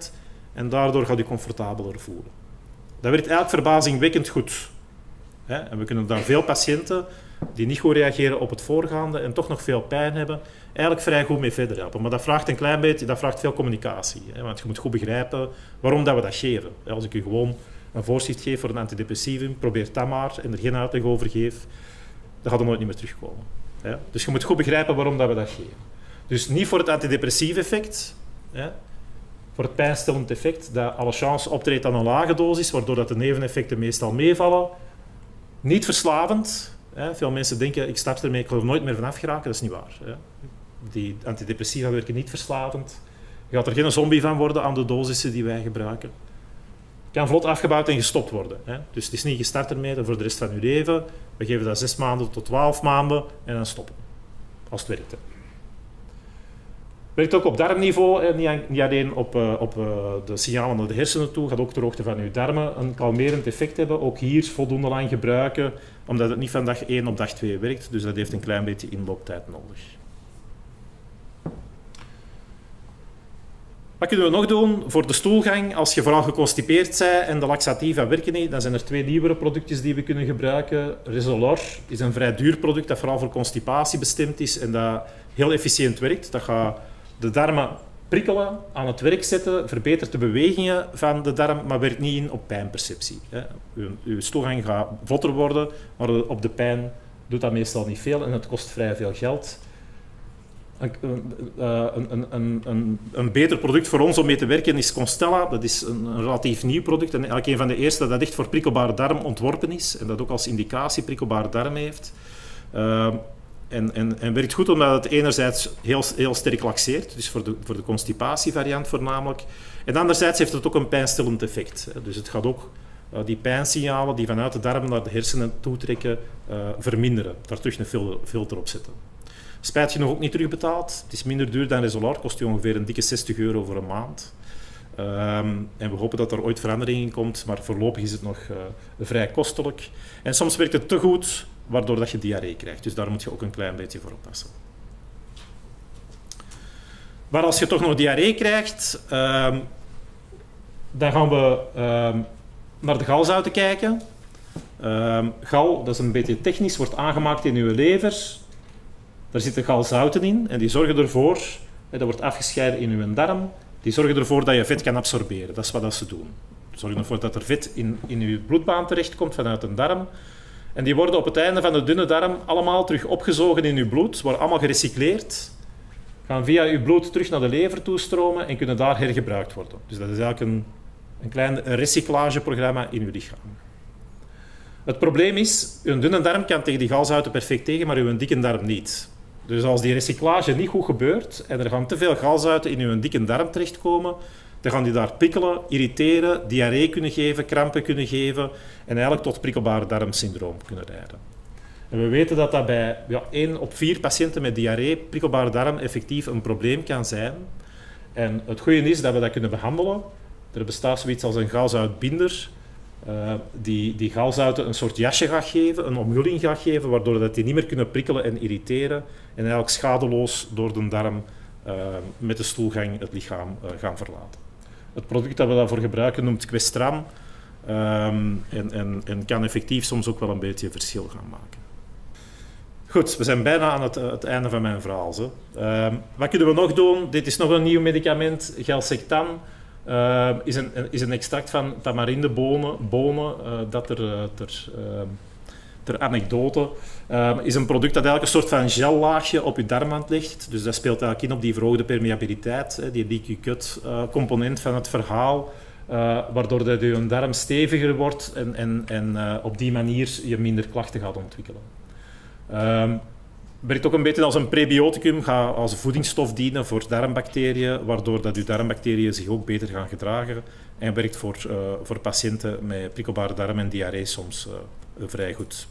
en daardoor gaat u comfortabeler voelen. Dat werkt eigenlijk verbazingwekkend goed. Hè? En we kunnen daar veel patiënten die niet goed reageren op het voorgaande en toch nog veel pijn hebben, eigenlijk vrij goed mee verder helpen. Maar dat vraagt een klein beetje, dat vraagt veel communicatie. Hè? Want je moet goed begrijpen waarom dat we dat geven. Als ik u gewoon een voorschrift geef voor een antidepressivum, probeer dat maar en er geen uitleg over geef, dan gaat er nooit niet meer terugkomen. Hè? Dus je moet goed begrijpen waarom dat we dat geven. Dus niet voor het antidepressief effect, hè? Voor het pijnstillend effect, dat alle chance optreedt aan een lage dosis, waardoor dat de neveneffecten meestal meevallen. Niet verslavend. Hè? Veel mensen denken, ik start ermee, ik wil er nooit meer vanaf geraken. Dat is niet waar. Hè? Die antidepressiva werken niet verslavend. Je gaat er geen zombie van worden aan de dosissen die wij gebruiken. Het kan vlot afgebouwd en gestopt worden. Hè? Dus het is niet gestart ermee voor de rest van je leven. We geven dat zes maanden tot twaalf maanden en dan stoppen. Als het werkt. Hè? Werkt ook op darmniveau, niet alleen op, op de signalen naar de hersenen toe, gaat ook ter hoogte van uw darmen een kalmerend effect hebben. Ook hier voldoende lang gebruiken, omdat het niet van dag één op dag twee werkt. Dus dat heeft een klein beetje inlooptijd nodig. Wat kunnen we nog doen voor de stoelgang? Als je vooral geconstipeerd bent en de laxatieven werken niet, dan zijn er twee nieuwere productjes die we kunnen gebruiken. Resolor is een vrij duur product dat vooral voor constipatie bestemd is en dat heel efficiënt werkt. Dat gaat de darmen prikkelen, aan het werk zetten, verbetert de bewegingen van de darm, maar werkt niet in op pijnperceptie. Uw, uw stoelgang gaat vlotter worden, maar op de pijn doet dat meestal niet veel en het kost vrij veel geld. Een, een, een, een, een beter product voor ons om mee te werken is Constella. Dat is een, een relatief nieuw product en eigenlijk een van de eerste dat echt voor prikkelbare darm ontworpen is en dat ook als indicatie prikkelbare darm heeft. Uh, en, en, en werkt goed omdat het enerzijds heel, heel sterk laxeert, dus voor de, voor de constipatievariant voornamelijk. En anderzijds heeft het ook een pijnstillend effect. Dus het gaat ook uh, die pijnsignalen die vanuit de darm naar de hersenen toetrekken uh, verminderen. Daar terug een filter op zetten. Spijt genoeg ook niet terugbetaald. Het is minder duur dan Resolor, kost je ongeveer een dikke zestig euro voor een maand. Um, en we hopen dat er ooit verandering in komt, maar voorlopig is het nog uh, vrij kostelijk. En soms werkt het te goed, waardoor dat je diarree krijgt. Dus daar moet je ook een klein beetje voor oppassen. Maar als je toch nog diarree krijgt, um, dan gaan we um, naar de galzouten kijken. Um, gal, dat is een beetje technisch, wordt aangemaakt in uw lever. Daar zitten galzouten in en die zorgen ervoor, hè, dat wordt afgescheiden in uw darm, die zorgen ervoor dat je vet kan absorberen. Dat is wat dat ze doen. Die zorgen ervoor dat er vet in, in uw bloedbaan terechtkomt vanuit een darm. En die worden op het einde van de dunne darm allemaal terug opgezogen in uw bloed, worden allemaal gerecycleerd, gaan via uw bloed terug naar de lever toestromen en kunnen daar hergebruikt worden. Dus dat is eigenlijk een, een klein recyclageprogramma in uw lichaam. Het probleem is, uw dunne darm kan tegen die galzouten perfect tegen, maar uw dikke darm niet. Dus als die recyclage niet goed gebeurt en er gaan te veel galzouten in uw dikke darm terechtkomen, dan gaan die daar prikkelen, irriteren, diarree kunnen geven, krampen kunnen geven en eigenlijk tot prikkelbare darmsyndroom kunnen leiden. En we weten dat dat bij ja, één op vier patiënten met diarree, prikkelbare darm, effectief een probleem kan zijn. En het goede is dat we dat kunnen behandelen. Er bestaat zoiets als een galzoutbinder, Uh, die, die galzouten een soort jasje gaat geven, een omhulling gaat geven, waardoor dat die niet meer kunnen prikkelen en irriteren en eigenlijk schadeloos door de darm uh, met de stoelgang het lichaam uh, gaan verlaten. Het product dat we daarvoor gebruiken noemt Questran um, en, en, en kan effectief soms ook wel een beetje verschil gaan maken. Goed, we zijn bijna aan het, het einde van mijn verhaal. Uh, wat kunnen we nog doen? Dit is nog een nieuw medicament, Gelsectan. Uh, is, een, is een extract van tamarindebonen, bonen, uh, dat er, uh, ter, uh, ter anekdote, uh, is een product dat eigenlijk een soort van gellaagje op je darmwand legt. Dus dat speelt eigenlijk in op die verhoogde permeabiliteit, hè, die leaky gut uh, component van het verhaal, uh, waardoor dat je darm steviger wordt en, en, en uh, op die manier je minder klachten gaat ontwikkelen. Uh, werkt ook een beetje als een prebioticum, gaat als voedingsstof dienen voor darmbacteriën, waardoor dat uw darmbacteriën zich ook beter gaan gedragen en werkt voor, uh, voor patiënten met prikkelbare darm en diarree soms uh, vrij goed.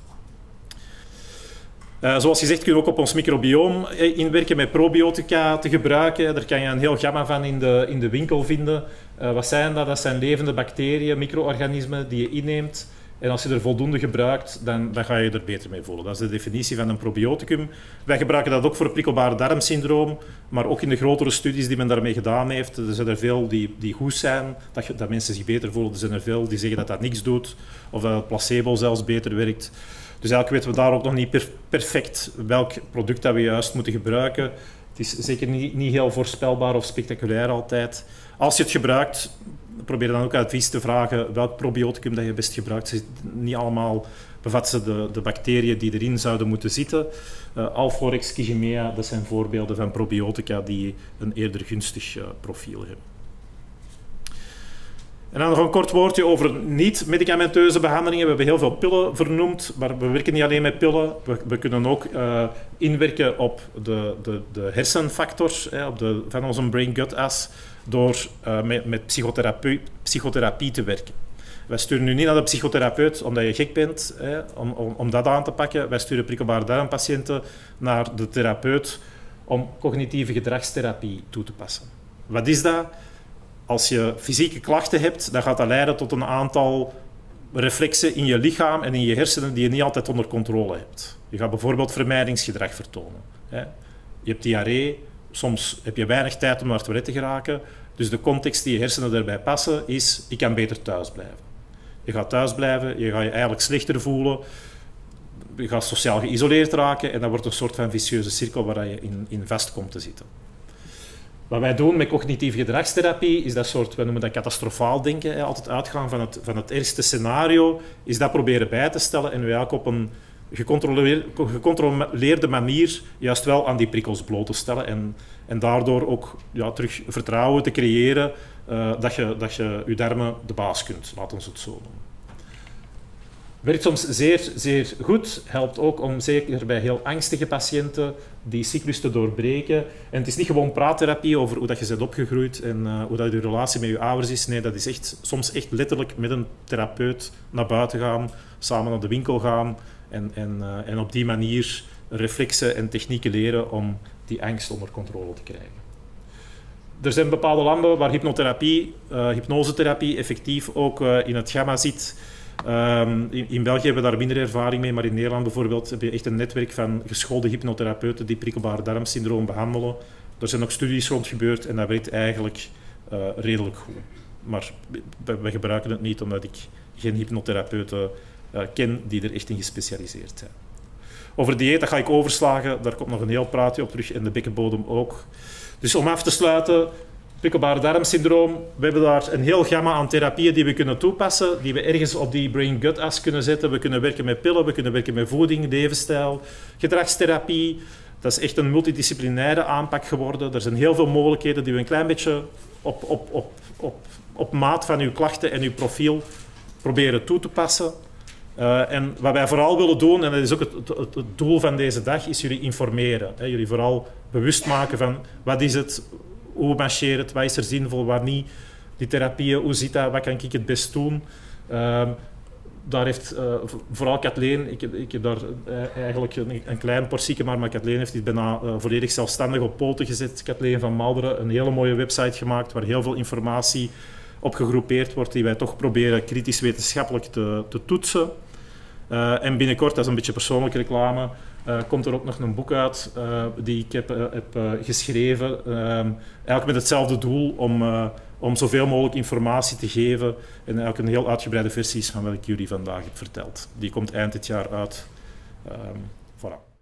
Uh, zoals gezegd kunnen we ook op ons microbioom inwerken met probiotica te gebruiken. Daar kan je een heel gamma van in de, in de winkel vinden. Uh, wat zijn dat? Dat zijn levende bacteriën, micro-organismen die je inneemt En als je er voldoende gebruikt, dan, dan ga je er beter mee voelen. Dat is de definitie van een probioticum. Wij gebruiken dat ook voor prikkelbare darmsyndroom, maar ook in de grotere studies die men daarmee gedaan heeft. Er zijn er veel die, die goed zijn, dat, je, dat mensen zich beter voelen. Er zijn er veel die zeggen dat dat niks doet, of dat het placebo zelfs beter werkt. Dus eigenlijk weten we daar ook nog niet per, perfect welk product dat we juist moeten gebruiken. Het is zeker niet, niet heel voorspelbaar of spectaculair altijd. Als je het gebruikt, probeer dan ook advies te vragen welk probioticum dat je best gebruikt. Niet allemaal bevat ze de, de bacteriën die erin zouden moeten zitten. Uh, Alflorex, Kigemea, dat zijn voorbeelden van probiotica die een eerder gunstig uh, profiel hebben. En dan nog een kort woordje over niet-medicamenteuze behandelingen. We hebben heel veel pillen vernoemd, maar we werken niet alleen met pillen. We, we kunnen ook uh, inwerken op de, de, de hersenfactor eh, op de, van onze brain-gut-as door uh, met, met psychotherapie, psychotherapie te werken. Wij sturen nu niet naar de psychotherapeut omdat je gek bent, eh, om, om, om dat aan te pakken. Wij sturen prikkelbare darmpatiënten naar de therapeut om cognitieve gedragstherapie toe te passen. Wat is dat? Als je fysieke klachten hebt, dan gaat dat leiden tot een aantal reflexen in je lichaam en in je hersenen die je niet altijd onder controle hebt. Je gaat bijvoorbeeld vermijdingsgedrag vertonen. Je hebt diarree, soms heb je weinig tijd om naar het toilet te geraken. Dus de context die je hersenen daarbij passen is, ik kan beter thuis blijven. Je gaat thuis blijven, je gaat je eigenlijk slechter voelen, je gaat sociaal geïsoleerd raken en dat wordt een soort van vicieuze cirkel waar je in, in vast komt te zitten. Wat wij doen met cognitieve gedragstherapie is dat soort, wij noemen dat catastrofaal denken, hè, altijd uitgaan van het, van het ergste scenario, is dat proberen bij te stellen en nu eigenlijk op een gecontroleerde, gecontroleerde manier juist wel aan die prikkels bloot te stellen en, en daardoor ook ja, terug vertrouwen te creëren uh, dat, je, dat je je darmen de baas kunt, laten we het zo noemen. Werkt soms zeer, zeer goed, helpt ook om zeker bij heel angstige patiënten die cyclus te doorbreken. En het is niet gewoon praattherapie over hoe dat je bent opgegroeid en uh, hoe dat je relatie met je ouders is. Nee, dat is echt, soms echt letterlijk met een therapeut naar buiten gaan, samen naar de winkel gaan en, en, uh, en op die manier reflexen en technieken leren om die angst onder controle te krijgen. Er zijn bepaalde landen waar hypnotherapie, uh, hypnosetherapie effectief ook uh, in het gamma zit. Um, in, in België hebben we daar minder ervaring mee, maar in Nederland bijvoorbeeld heb je echt een netwerk van geschoolde hypnotherapeuten die prikkelbare darmsyndroom behandelen. Er zijn ook studies rond gebeurd en dat werkt eigenlijk uh, redelijk goed. Maar we, we gebruiken het niet omdat ik geen hypnotherapeuten uh, ken die er echt in gespecialiseerd zijn. Over dieet, dat ga ik overslagen, daar komt nog een heel praatje op terug en de bekkenbodem ook. Dus om af te sluiten, prikkelbare darmsyndroom, we hebben daar een heel gamma aan therapieën die we kunnen toepassen, die we ergens op die brain-gut-as kunnen zetten. We kunnen werken met pillen, we kunnen werken met voeding, levensstijl, gedragstherapie. Dat is echt een multidisciplinaire aanpak geworden. Er zijn heel veel mogelijkheden die we een klein beetje op, op, op, op, op maat van uw klachten en uw profiel proberen toe te passen. Uh, en wat wij vooral willen doen, en dat is ook het, het, het doel van deze dag, is jullie informeren. Hè. Jullie vooral bewust maken van wat is het, hoe marcheert het, wat is er zinvol, wat niet. Die therapieën, hoe zit dat, wat kan ik het best doen. Uh, daar heeft uh, vooral Kathleen, ik, ik heb daar uh, eigenlijk een, een klein portieke, maar, maar Kathleen heeft dit bijna uh, volledig zelfstandig op poten gezet. Kathleen van Malderen, een hele mooie website gemaakt waar heel veel informatie op gegroepeerd wordt, die wij toch proberen kritisch wetenschappelijk te, te toetsen. Uh, en binnenkort, dat is een beetje persoonlijke reclame, uh, komt er ook nog een boek uit uh, die ik heb, uh, heb uh, geschreven. Uh, eigenlijk met hetzelfde doel om, uh, om zoveel mogelijk informatie te geven. En eigenlijk een heel uitgebreide versie is van wat ik jullie vandaag heb verteld. Die komt eind dit jaar uit. Uh, voilà.